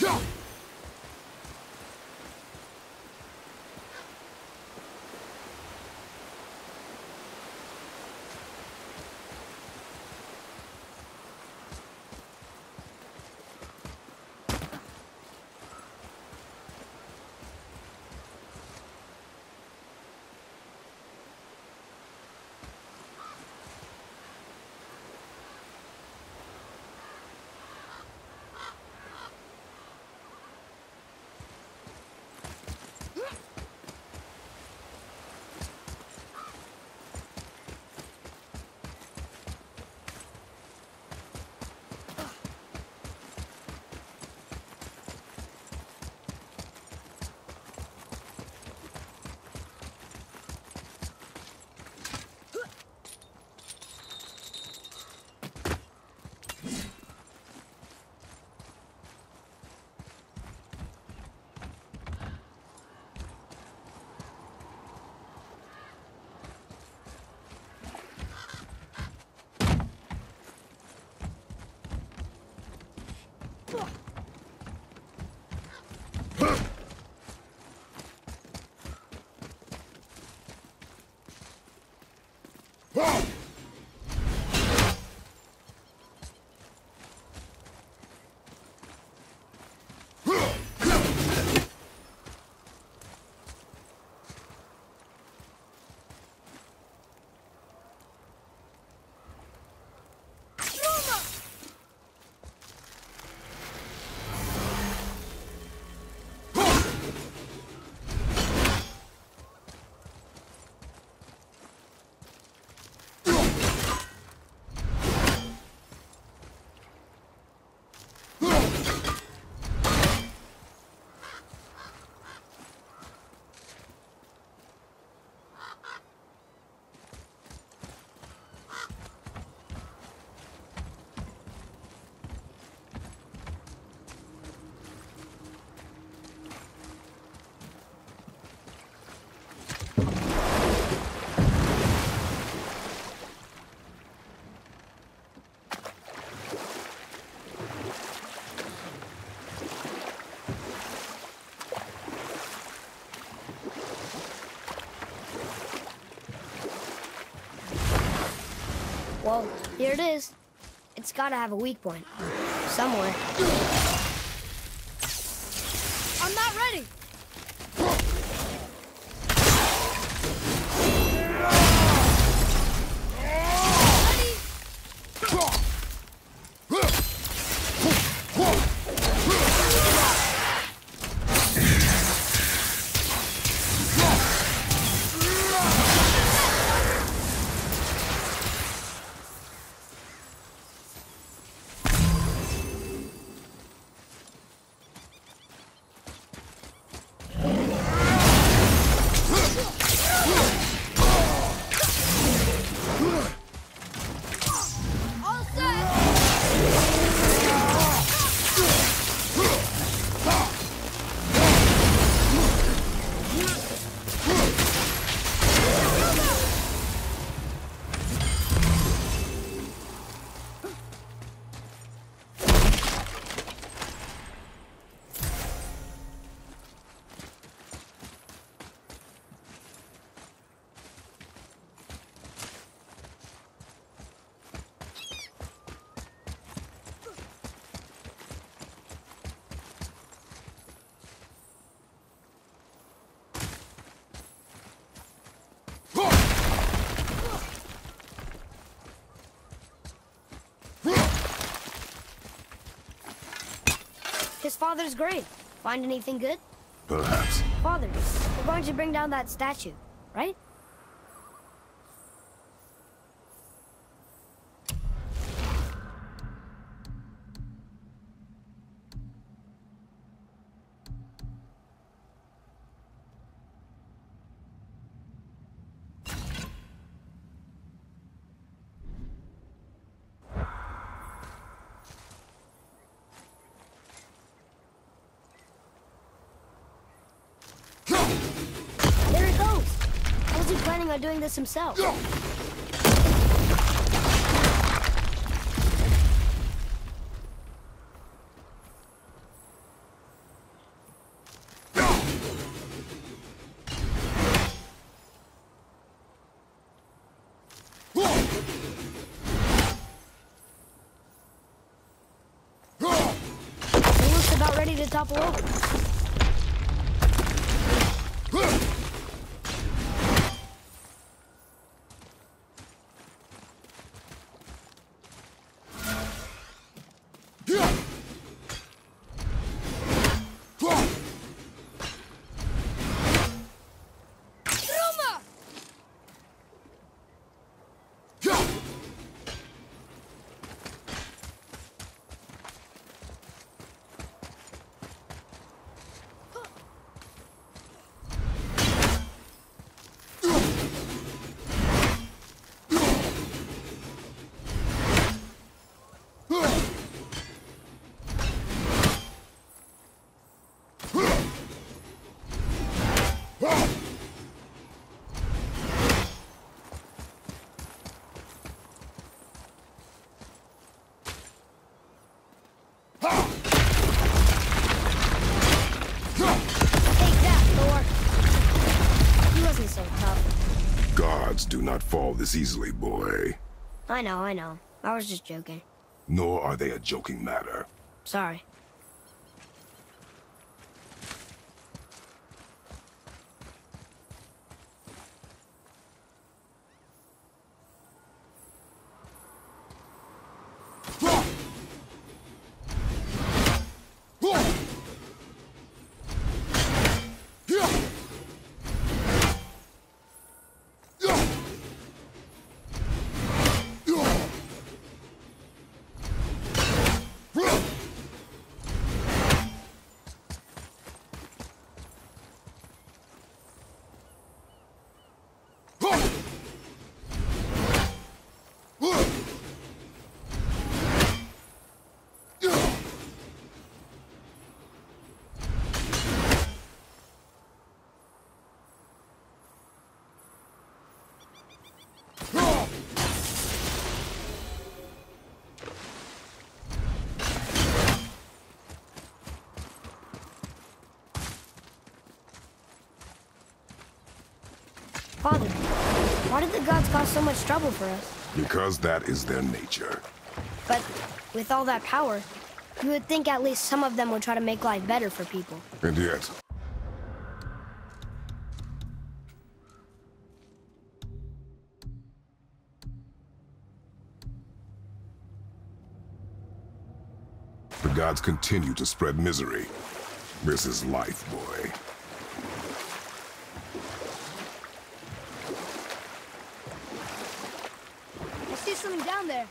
Well, here it is. It's gotta have a weak point. Somewhere. I'm not ready! His father's grave. Find anything good? Perhaps. Father, we're going to bring down that statue, right? There he goes! How was he planning on doing this himself? about ready to topple over. Do not fall this easily, boy. I know, I know. I was just joking. Nor are they a joking matter. Sorry. Father, why did the gods cause so much trouble for us? Because that is their nature. But with all that power, you would think at least some of them would try to make life better for people. And yet... the gods continue to spread misery. This is life, boy. I see something down there.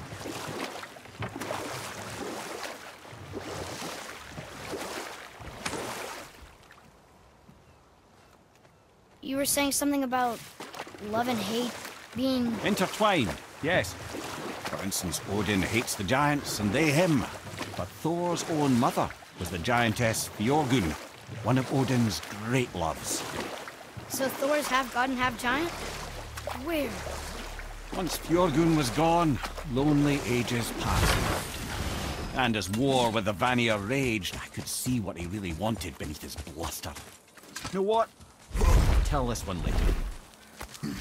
You were saying something about love and hate being... intertwined, yes. For instance, Odin hates the giants and they him. But Thor's own mother was the giantess Fjorgun, one of Odin's great loves. So Thor's half god and half giant? Weird. Once Fjorgun was gone, lonely ages passed. And as war with the Vanir raged, I could see what he really wanted beneath his bluster. You know what? I'll tell this one later.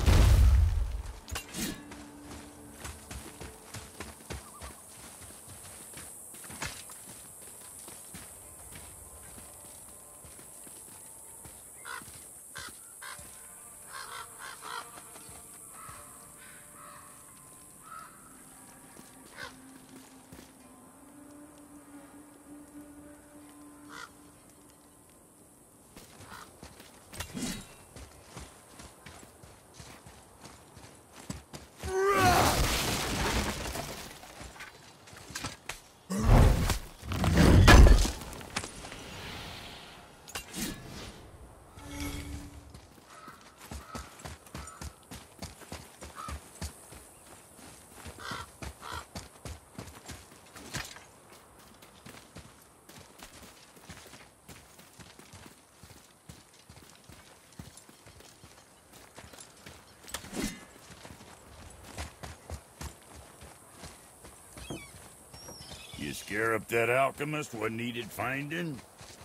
You scare up that alchemist what needed finding?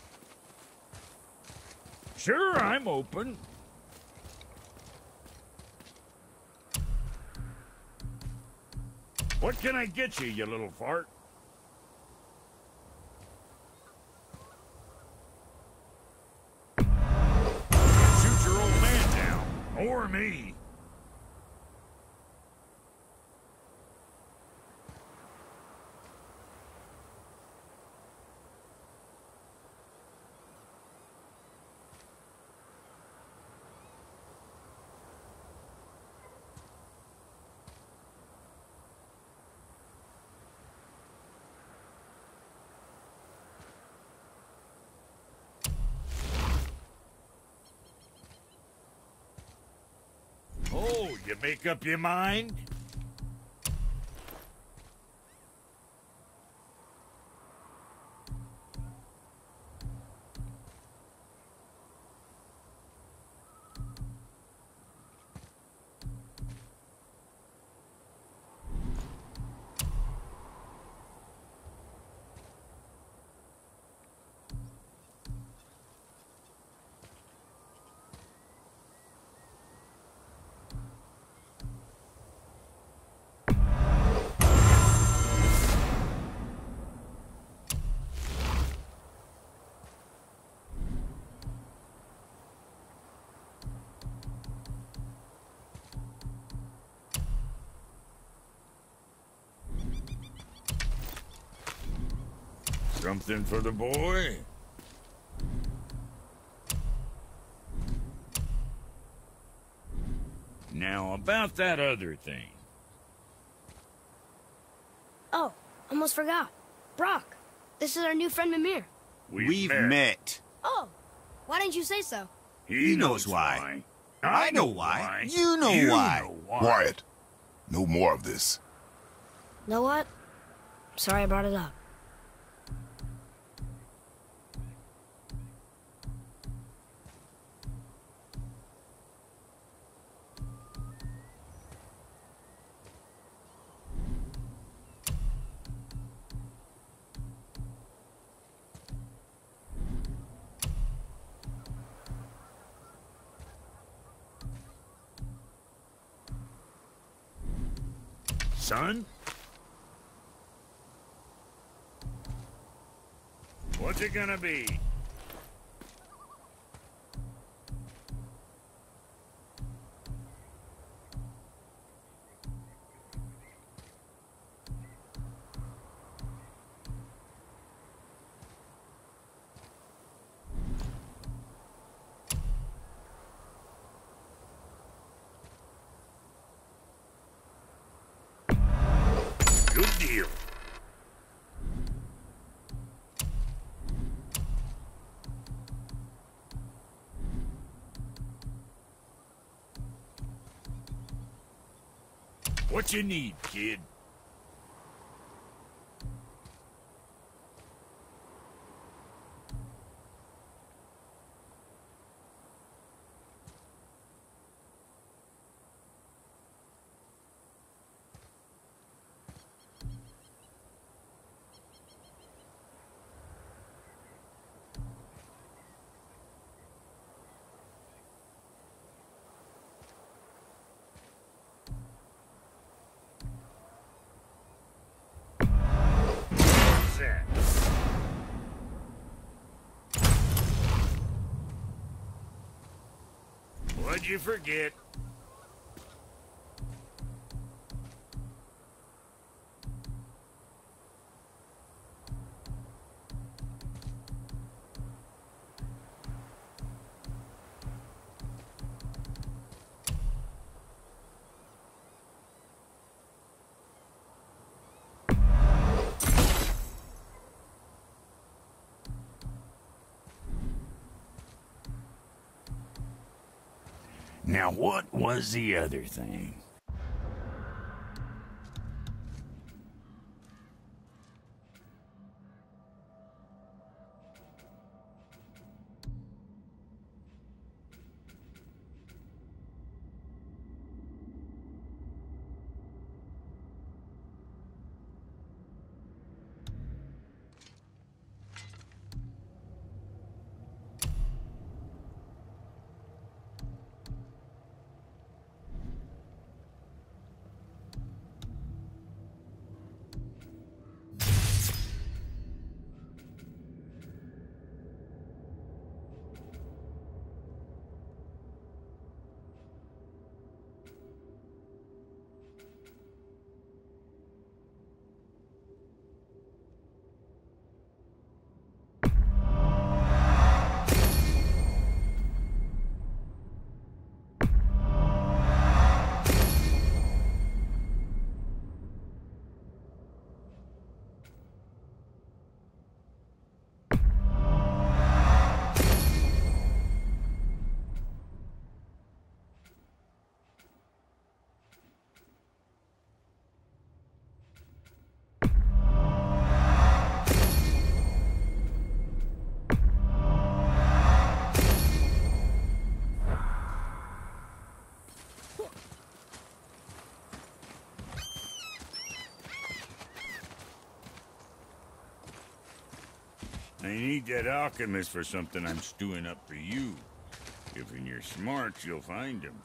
Sure, I'm open. What can I get you, you little fart? me. Oh, you make up your mind? Something for the boy? Now, about that other thing. Oh, almost forgot. Brock, this is our new friend Mimir. We've, We've met. met. Oh, why didn't you say so? He, he knows, knows why. why. I know why. why. You know you why. Know why. Quiet. No more of this. Know what? Sorry I brought it up. Son? What's it gonna be? Good deal. What you need, kid? What'd you forget? Now, what was the other thing? I need that alchemist for something I'm stewing up for you. If in your smarts, you'll find him.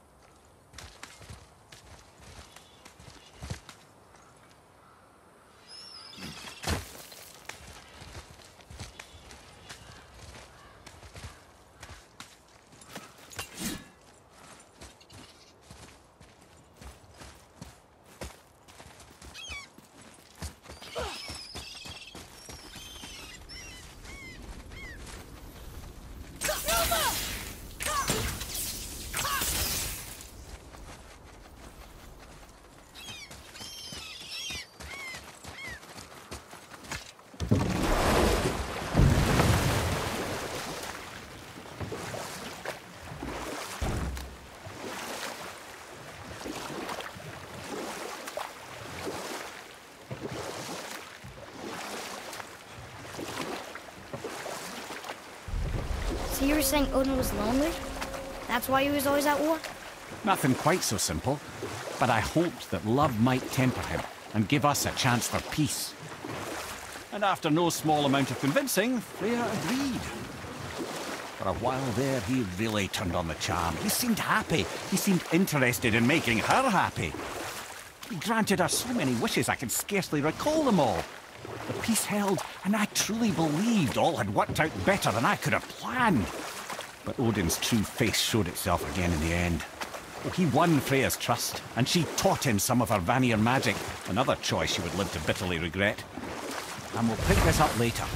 So you were saying Odin was lonely? That's why he was always at war? Nothing quite so simple, but I hoped that love might temper him and give us a chance for peace. And after no small amount of convincing, Freya agreed. For a while there, he really turned on the charm. He seemed happy. He seemed interested in making her happy. He granted her so many wishes I can scarcely recall them all. The peace held, and I truly believed all had worked out better than I could have planned. But Odin's true face showed itself again in the end. Oh, he won Freya's trust, and she taught him some of her Vanir magic, another choice she would live to bitterly regret. And we'll pick this up later.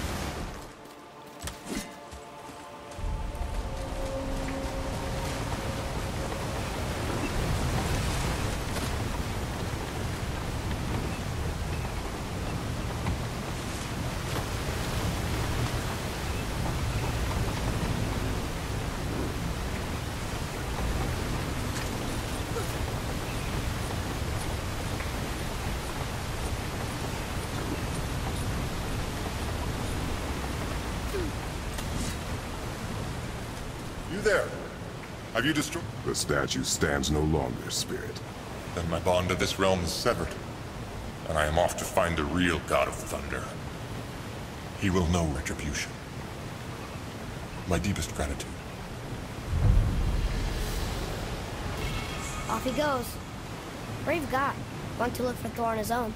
You there? Have you destroyed? The statue stands no longer, Spirit. Then my bond to this realm is severed, and I am off to find the real God of Thunder. He will know retribution. My deepest gratitude. Off he goes. Brave guy, going to look for Thor on his own.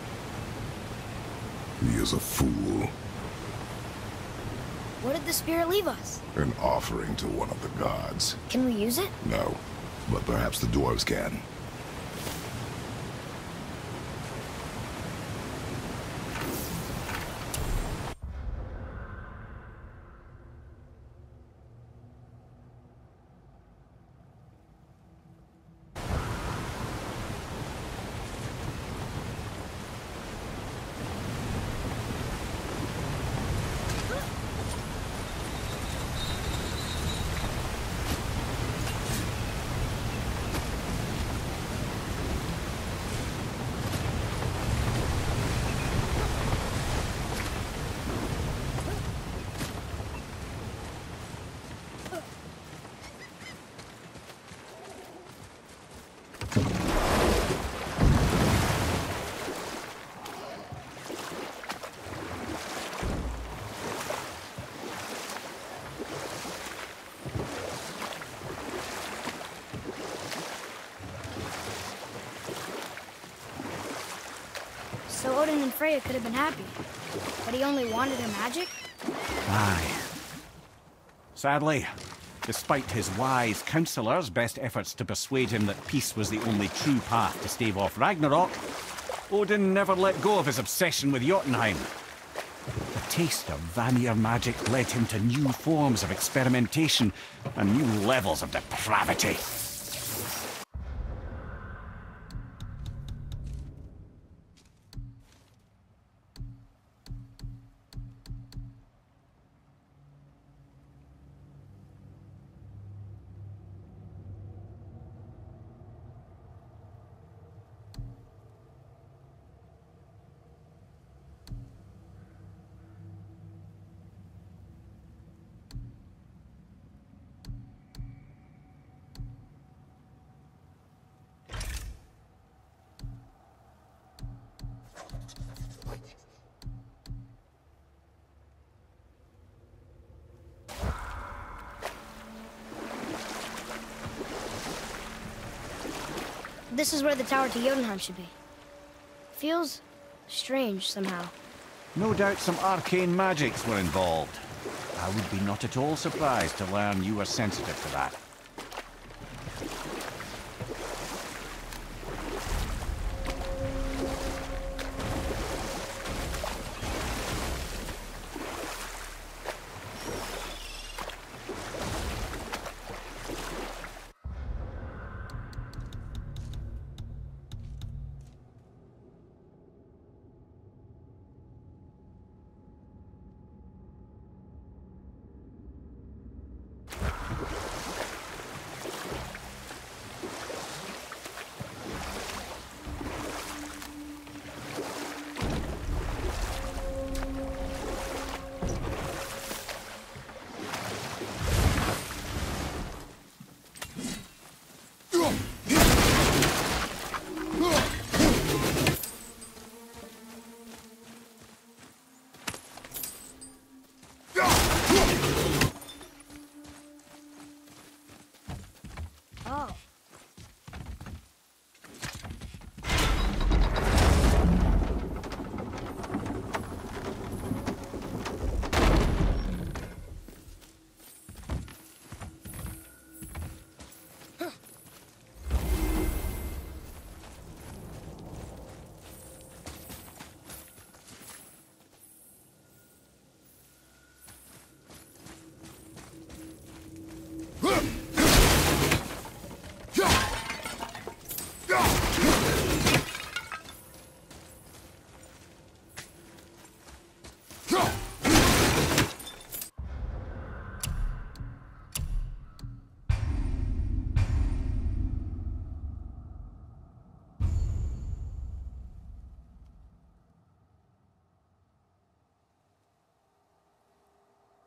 He is a fool. What did the spirit leave us? An offering to one of the gods. Can we use it? No, but perhaps the dwarves can. So Odin and Freya could have been happy, but he only wanted her magic? Aye. Sadly, despite his wise counselors' best efforts to persuade him that peace was the only true path to stave off Ragnarok, Odin never let go of his obsession with Jotunheim. The taste of Vanir magic led him to new forms of experimentation and new levels of depravity. this is where the tower to Jotunheim should be. Feels strange somehow. No doubt some arcane magics were involved. I would be not at all surprised to learn you were sensitive to that.